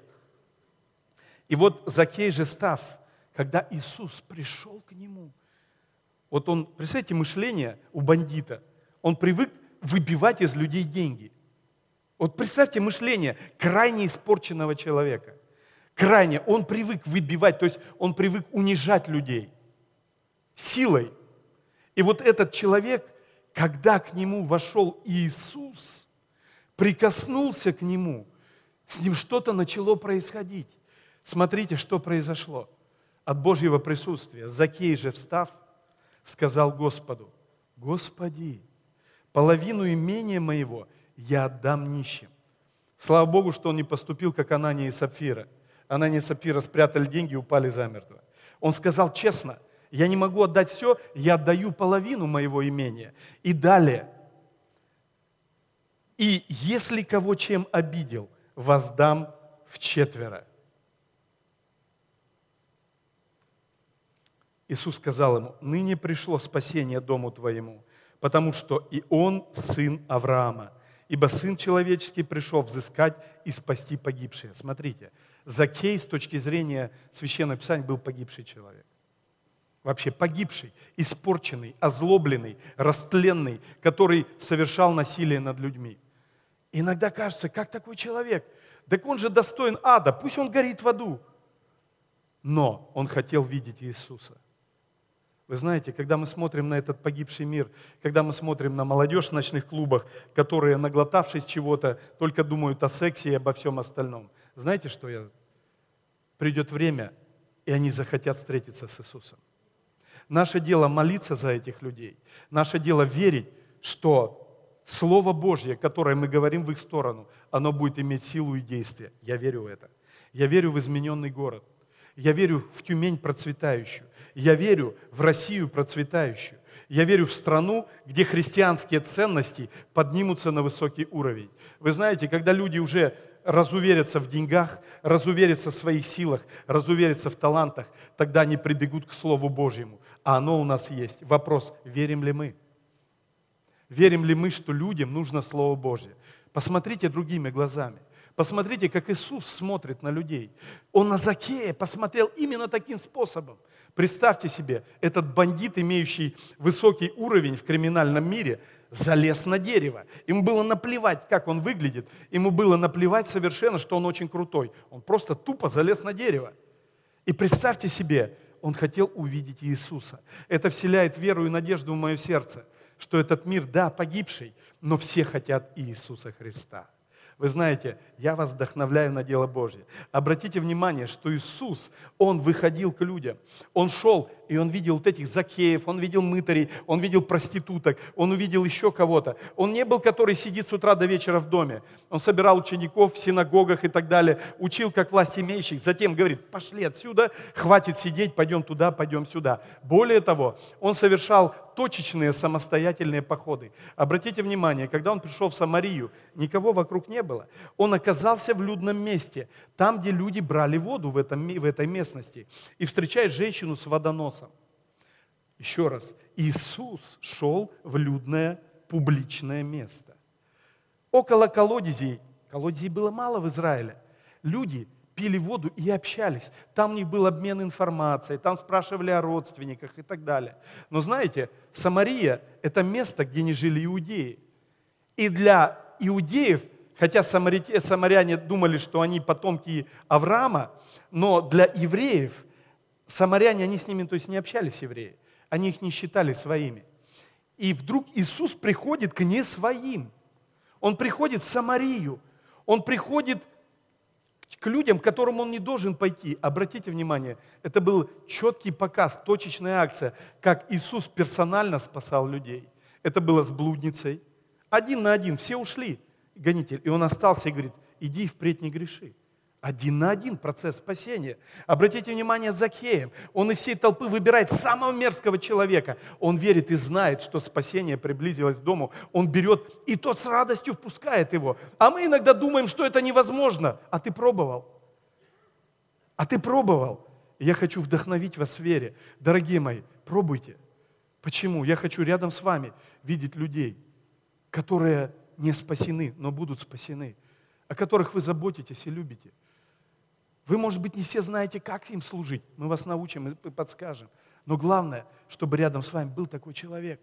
Speaker 4: И вот Закхей же став, когда Иисус пришел к нему, вот он, представляете, мышление у бандита, он привык выбивать из людей деньги. Вот представьте мышление крайне испорченного человека. Крайне. Он привык выбивать, то есть он привык унижать людей силой. И вот этот человек, когда к нему вошел Иисус, прикоснулся к нему, с ним что-то начало происходить. Смотрите, что произошло. От Божьего присутствия Закхей же, встав, сказал Господу: Господи, половину имения моего я отдам нищим. Слава Богу, что он не поступил, как Анания и Сапфира. Анания и Сапфира спрятали деньги и упали замертво. Он сказал честно: я не могу отдать все, я отдаю половину моего имения. И далее: и если кого чем обидел, воздам вчетверо. Иисус сказал ему: ныне пришло спасение дому твоему, потому что и он сын Авраама. Ибо Сын Человеческий пришел взыскать и спасти погибшие. Смотрите, Закхей с точки зрения Священного Писания был погибший человек. Вообще погибший, испорченный, озлобленный, растленный, который совершал насилие над людьми. Иногда кажется, как такой человек? Так он же достоин ада, пусть он горит в аду. Но он хотел видеть Иисуса. Вы знаете, когда мы смотрим на этот погибший мир, когда мы смотрим на молодежь в ночных клубах, которые, наглотавшись чего-то, только думают о сексе и обо всем остальном. Знаете, что я? Придет время, и они захотят встретиться с Иисусом. Наше дело молиться за этих людей. Наше дело верить, что Слово Божье, которое мы говорим в их сторону, оно будет иметь силу и действие. Я верю в это. Я верю в измененный город. Я верю в Тюмень процветающую. Я верю в Россию процветающую. Я верю в страну, где христианские ценности поднимутся на высокий уровень. Вы знаете, когда люди уже разуверятся в деньгах, разуверятся в своих силах, разуверятся в талантах, тогда они прибегут к Слову Божьему. А оно у нас есть. Вопрос: верим ли мы? Верим ли мы, что людям нужно Слово Божье? Посмотрите другими глазами. Посмотрите, как Иисус смотрит на людей. Он на Закея посмотрел именно таким способом. Представьте себе, этот бандит, имеющий высокий уровень в криминальном мире, залез на дерево. Ему было наплевать, как он выглядит. Ему было наплевать совершенно, что он очень крутой. Он просто тупо залез на дерево. И представьте себе, он хотел увидеть Иисуса. Это вселяет веру и надежду в мое сердце, что этот мир, да, погибший, но все хотят Иисуса Христа. Вы знаете, я вас вдохновляю на дело Божье. Обратите внимание, что Иисус, Он выходил к людям. Он шел, и Он видел вот этих Закеев, Он видел мытарей, Он видел проституток, Он увидел еще кого-то. Он не был, который сидит с утра до вечера в доме. Он собирал учеников в синагогах и так далее, учил как власть имеющих. Затем говорит, пошли отсюда, хватит сидеть, пойдем туда, пойдем сюда. Более того, Он совершал точечные самостоятельные походы. Обратите внимание, когда Он пришел в Самарию, никого вокруг не было. Он оказался в людном месте, там, где люди брали воду в, этом, в этой местности. И встречает женщину с водоносом. Еще раз, Иисус шел в людное публичное место. Около колодезей, колодезей было мало в Израиле, люди пили воду и общались. Там у них был обмен информацией, там спрашивали о родственниках и так далее. Но знаете, Самария – это место, где не жили иудеи. И для иудеев, хотя самаряне думали, что они потомки Авраама, но для евреев, самаряне, они с ними, то есть не общались, евреи, они их не считали своими. И вдруг Иисус приходит к не своим. Он приходит в Самарию, Он приходит к людям, к которым он не должен пойти. Обратите внимание, это был четкий показ, точечная акция, как Иисус персонально спасал людей. Это было с блудницей. Один на один, все ушли, гонитель. И он остался и говорит, иди и впредь не греши. Один на один процесс спасения. Обратите внимание, Закеем. Он из всей толпы выбирает самого мерзкого человека. Он верит и знает, что спасение приблизилось к дому. Он берет, и тот с радостью впускает его. А мы иногда думаем, что это невозможно. А ты пробовал? А ты пробовал? Я хочу вдохновить вас в вере. Дорогие мои, пробуйте. Почему? Я хочу рядом с вами видеть людей, которые не спасены, но будут спасены, о которых вы заботитесь и любите. Вы, может быть, не все знаете, как им служить. Мы вас научим и подскажем. Но главное, чтобы рядом с вами был такой человек.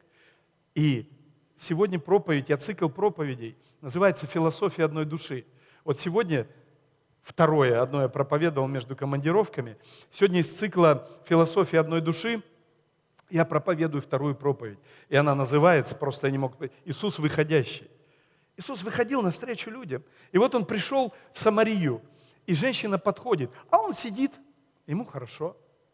Speaker 4: И сегодня проповедь, я цикл проповедей, называется «Философия одной души». Вот сегодня второе, одно я проповедовал между командировками. Сегодня из цикла «Философия одной души» я проповедую вторую проповедь. И она называется, просто я не мог... «Иисус выходящий». Иисус выходил навстречу людям. И вот Он пришел в Самарию. И женщина подходит, а он сидит, ему хорошо.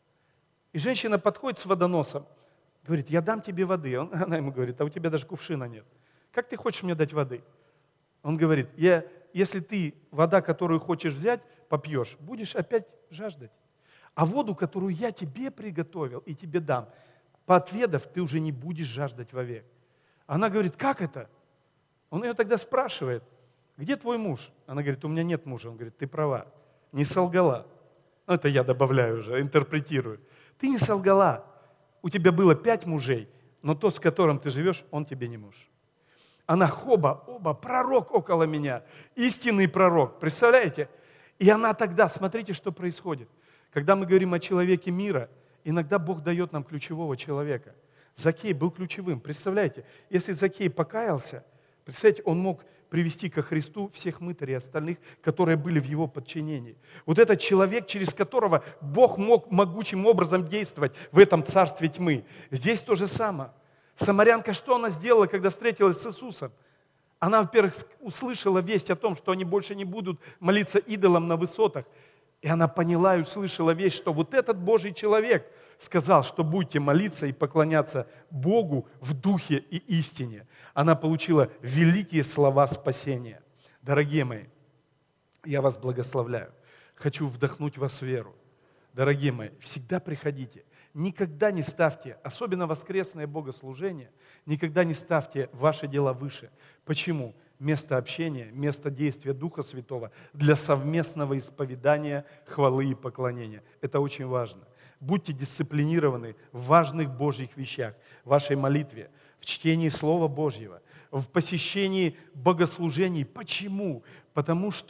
Speaker 4: И женщина подходит с водоносом, говорит, я дам тебе воды. Он, она ему говорит, а у тебя даже кувшина нет. Как ты хочешь мне дать воды? Он говорит, я, если ты вода, которую хочешь взять, попьешь, будешь опять жаждать. А воду, которую я тебе приготовил и тебе дам, поотведав, ты уже не будешь жаждать вовек. Она говорит, как это? Он ее тогда спрашивает, где твой муж? Она говорит, у меня нет мужа. Он говорит, ты права, не солгала. Ну, это я добавляю уже, интерпретирую. Ты не солгала. У тебя было пять мужей, но тот, с которым ты живешь, он тебе не муж. Она хоба, оба, пророк около меня, истинный пророк, представляете? И она тогда, смотрите, что происходит. Когда мы говорим о человеке мира, иногда Бог дает нам ключевого человека. Закей был ключевым, представляете? Если Закей покаялся, представляете, он мог привести ко Христу всех мытарей и остальных, которые были в его подчинении. Вот этот человек, через которого Бог мог могучим образом действовать в этом царстве тьмы. Здесь то же самое. Самарянка, что она сделала, когда встретилась с Иисусом? Она, во-первых, услышала весть о том, что они больше не будут молиться идолам на высотах. И она поняла и услышала весть, что вот этот Божий человек сказал, что будете молиться и поклоняться Богу в духе и истине. Она получила великие слова спасения. Дорогие мои, я вас благословляю. Хочу вдохнуть в вас веру. Дорогие мои, всегда приходите. Никогда не ставьте, особенно воскресное богослужение, никогда не ставьте ваши дела выше. Почему? Место общения, место действия Духа Святого для совместного исповедания, хвалы и поклонения. Это очень важно. Будьте дисциплинированы в важных Божьих вещах, в вашей молитве, в чтении Слова Божьего, в посещении богослужений. Почему? Потому что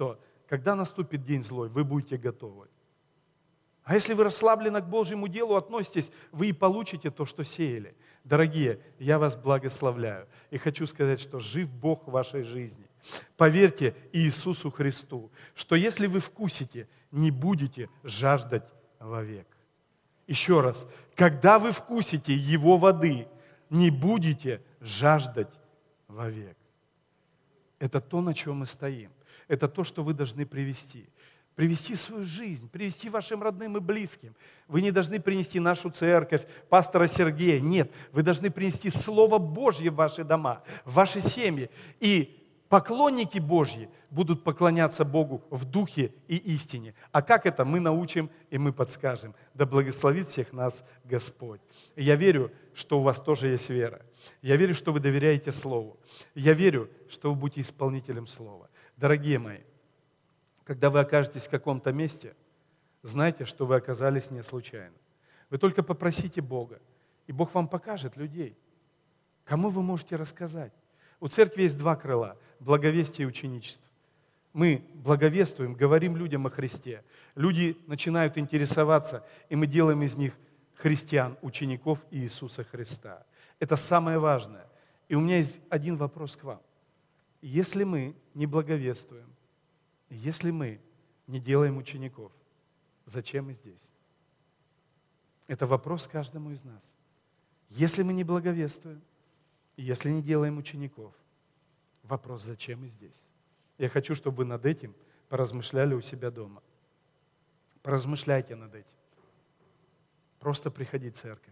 Speaker 4: когда наступит день злой, вы будете готовы. А если вы расслабленно к Божьему делу относитесь, вы и получите то, что сеяли. Дорогие, я вас благословляю. И хочу сказать, что жив Бог в вашей жизни. Поверьте Иисусу Христу, что если вы вкусите, не будете жаждать вовек. Еще раз, когда вы вкусите Его воды, не будете жаждать вовек. Это то, на чем мы стоим. Это то, что вы должны привести. Привести свою жизнь, привести вашим родным и близким. Вы не должны принести нашу церковь, пастора Сергея. Нет, вы должны принести Слово Божье в ваши дома, в ваши семьи. И поклонники Божьи будут поклоняться Богу в духе и истине. А как это, мы научим и мы подскажем. Да благословит всех нас Господь. И я верю, что у вас тоже есть вера. Я верю, что вы доверяете Слову. Я верю, что вы будете исполнителем Слова. Дорогие мои, когда вы окажетесь в каком-то месте, знайте, что вы оказались не случайно. Вы только попросите Бога, и Бог вам покажет людей. Кому вы можете рассказать? У церкви есть два крыла – благовестие и ученичество. Мы благовествуем, говорим людям о Христе. Люди начинают интересоваться, и мы делаем из них христиан, учеников Иисуса Христа. Это самое важное. И у меня есть один вопрос к вам. Если мы не благовествуем, если мы не делаем учеников, зачем мы здесь? Это вопрос каждому из нас. Если мы не благовествуем, если не делаем учеников, вопрос, зачем мы здесь? Я хочу, чтобы вы над этим поразмышляли у себя дома. Поразмышляйте над этим. Просто приходи в церковь.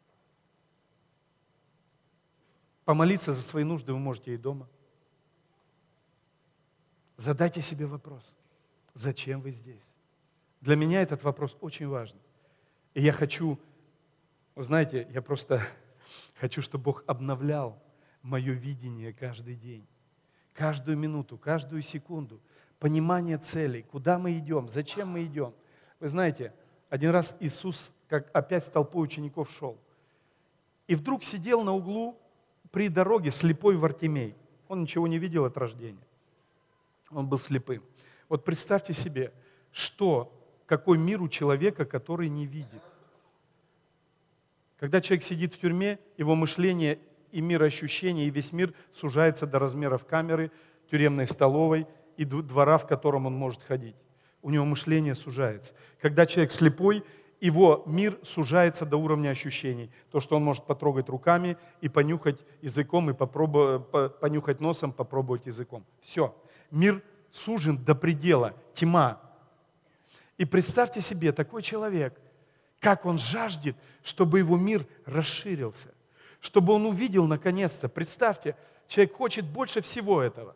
Speaker 4: Помолиться за свои нужды вы можете и дома. Задайте себе вопрос, зачем вы здесь? Для меня этот вопрос очень важен. И я хочу, вы знаете, я просто хочу, чтобы Бог обновлял мое видение каждый день, каждую минуту, каждую секунду, понимание целей, куда мы идем, зачем мы идем. Вы знаете, один раз Иисус, как опять с толпой учеников шел, и вдруг сидел на углу при дороге слепой Вартимей. Он ничего не видел от рождения. Он был слепым. Вот представьте себе, что, какой мир у человека, который не видит. Когда человек сидит в тюрьме, его мышление и мироощущение, и весь мир сужается до размеров камеры, тюремной столовой и двора, в котором он может ходить. У него мышление сужается. Когда человек слепой, его мир сужается до уровня ощущений. То, что он может потрогать руками и понюхать языком, и попробовать, понюхать носом, попробовать языком. Все. Мир сужен до предела, тьма. И представьте себе, такой человек, как он жаждет, чтобы его мир расширился, чтобы он увидел наконец-то. Представьте, человек хочет больше всего этого.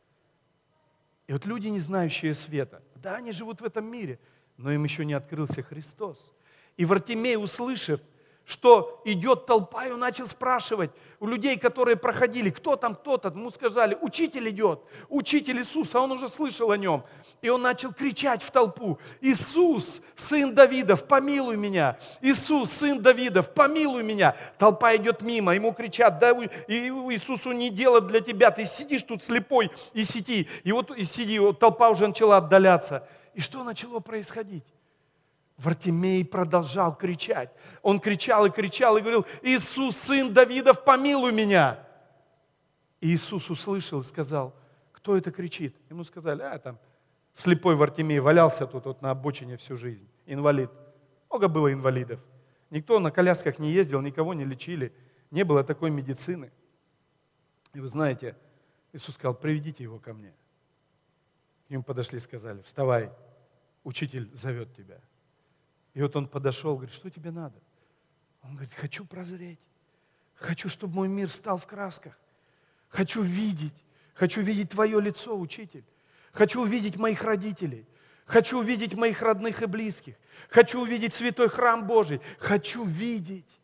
Speaker 4: И вот люди, не знающие света, да, они живут в этом мире, но им еще не открылся Христос. И Вартимей, услышав, что идет толпа, и он начал спрашивать у людей, которые проходили, кто там, кто-то. Ему сказали, учитель идет, учитель Иисус, а он уже слышал о нем. И он начал кричать в толпу, Иисус, сын Давидов, помилуй меня. Иисус, сын Давидов, помилуй меня. Толпа идет мимо, ему кричат, да Иисусу не дело для тебя, ты сидишь тут слепой и сиди. И вот и сиди, вот толпа уже начала отдаляться. И что начало происходить? Вартимей продолжал кричать. Он кричал и кричал и говорил, Иисус, сын Давидов, помилуй меня. И Иисус услышал и сказал, кто это кричит? Ему сказали, а там слепой Вартимей валялся тут вот на обочине всю жизнь, инвалид. Много было инвалидов. Никто на колясках не ездил, никого не лечили, не было такой медицины. И вы знаете, Иисус сказал, приведите его ко мне. К нему подошли и сказали, вставай, учитель зовет тебя. И вот он подошел, говорит, что тебе надо? Он говорит, хочу прозреть. Хочу, чтобы мой мир стал в красках. Хочу видеть. Хочу видеть твое лицо, учитель. Хочу увидеть моих родителей. Хочу увидеть моих родных и близких. Хочу увидеть святой храм Божий. Хочу видеть.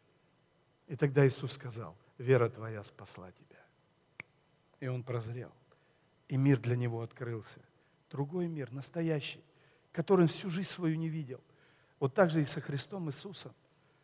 Speaker 4: И тогда Иисус сказал, вера твоя спасла тебя. И он прозрел. И мир для него открылся. Другой мир, настоящий, который он всю жизнь свою не видел. Вот так же и со Христом Иисусом.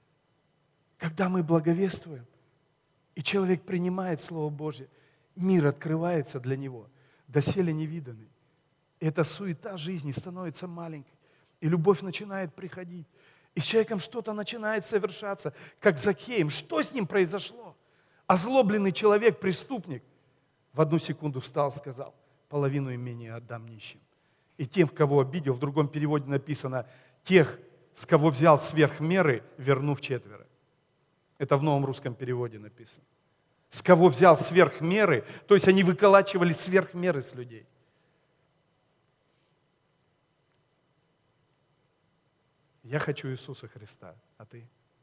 Speaker 4: Когда мы благовествуем, и человек принимает Слово Божье, мир открывается для него, доселе невиданный. И эта суета жизни становится маленькой. И любовь начинает приходить. И с человеком что-то начинает совершаться, как с Закхеем. Что с ним произошло? Озлобленный человек, преступник, в одну секунду встал, сказал: половину имения отдам нищим. И тем, кого обидел, в другом переводе написано: тех, с кого взял сверх меры, верну в четверо. Это в новом русском переводе написано. С кого взял сверх меры, то есть они выколачивали сверх меры с людей. Я хочу Иисуса Христа, а ты?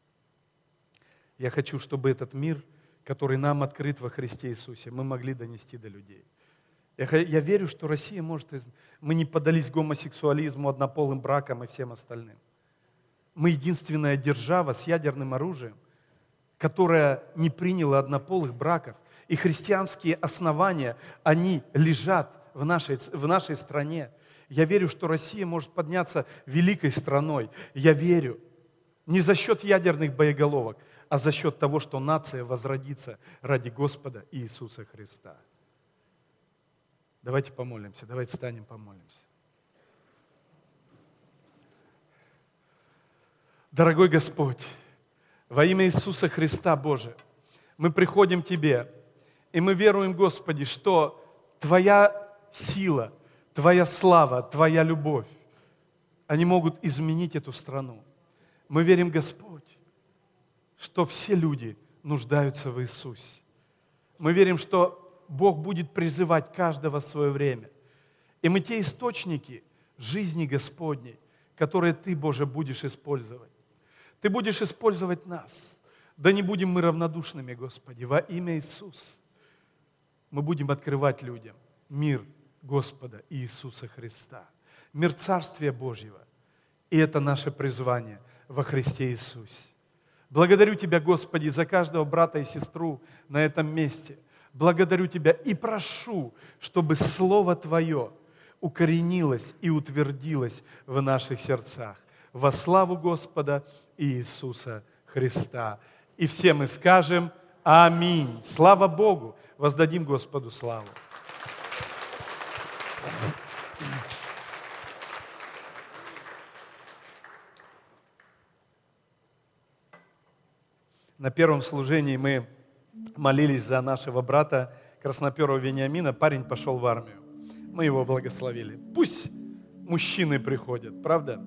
Speaker 4: Я хочу, чтобы этот мир, который нам открыт во Христе Иисусе, мы могли донести до людей. Я, я верю, что Россия может... Мы не поддались гомосексуализму, однополым бракам и всем остальным. Мы единственная держава с ядерным оружием, которая не приняла однополых браков. И христианские основания, они лежат в нашей, в нашей стране. Я верю, что Россия может подняться великой страной. Я верю не за счет ядерных боеголовок, а за счет того, что нация возродится ради Господа Иисуса Христа. Давайте помолимся, давайте встанем, помолимся. Дорогой Господь, во имя Иисуса Христа, Боже, мы приходим к Тебе, и мы веруем, Господи, что Твоя сила, Твоя слава, Твоя любовь, они могут изменить эту страну. Мы верим, Господь, что все люди нуждаются в Иисусе. Мы верим, что Бог будет призывать каждого в свое время. И мы те источники жизни Господней, которые Ты, Боже, будешь использовать. Ты будешь использовать нас. Да не будем мы равнодушными, Господи, во имя Иисуса. Мы будем открывать людям мир Господа Иисуса Христа, мир Царствия Божьего. И это наше призвание во Христе Иисусе. Благодарю Тебя, Господи, за каждого брата и сестру на этом месте. Благодарю Тебя и прошу, чтобы Слово Твое укоренилось и утвердилось в наших сердцах. Во славу Господа Иисуса Христа. И все мы скажем аминь. Слава Богу. Воздадим Господу славу. На первом служении мы молились за нашего брата красноперого Вениамина. Парень пошел в армию. Мы его благословили. Пусть мужчины приходят, правда?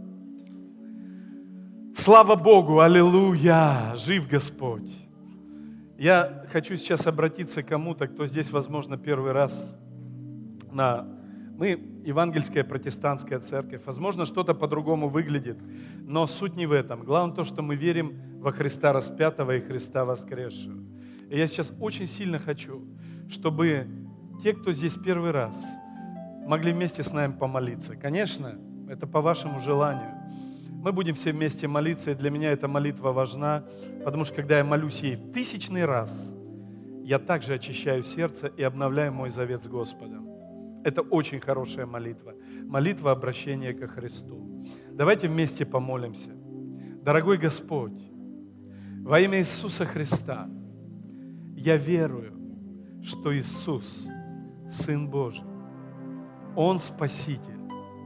Speaker 4: Слава Богу, аллилуйя, жив Господь. Я хочу сейчас обратиться к кому-то, кто здесь, возможно, первый раз на... Мы евангельская протестантская церковь. Возможно, что-то по-другому выглядит, но суть не в этом. Главное то, что мы верим во Христа распятого и Христа воскресшего. И я сейчас очень сильно хочу, чтобы те, кто здесь первый раз, могли вместе с нами помолиться. Конечно, это по вашему желанию. Мы будем все вместе молиться, и для меня эта молитва важна, потому что когда я молюсь ей в тысячный раз, я также очищаю сердце и обновляю мой завет с Господом. Это очень хорошая молитва. Молитва обращения ко Христу. Давайте вместе помолимся. Дорогой Господь, во имя Иисуса Христа, я верую, что Иисус, Сын Божий, Он Спаситель.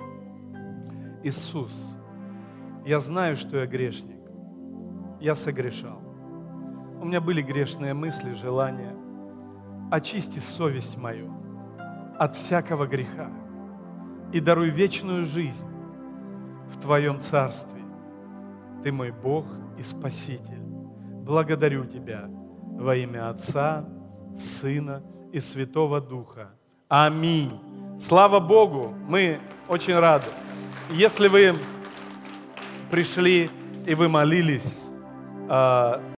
Speaker 4: Иисус, я знаю, что я грешник. Я согрешал. У меня были грешные мысли, желания. Очисти совесть мою от всякого греха и даруй вечную жизнь в Твоем Царстве. Ты мой Бог и Спаситель. Благодарю Тебя во имя Отца, Сына и Святого Духа. Аминь. Слава Богу, мы очень рады. Если вы пришли и вы молились,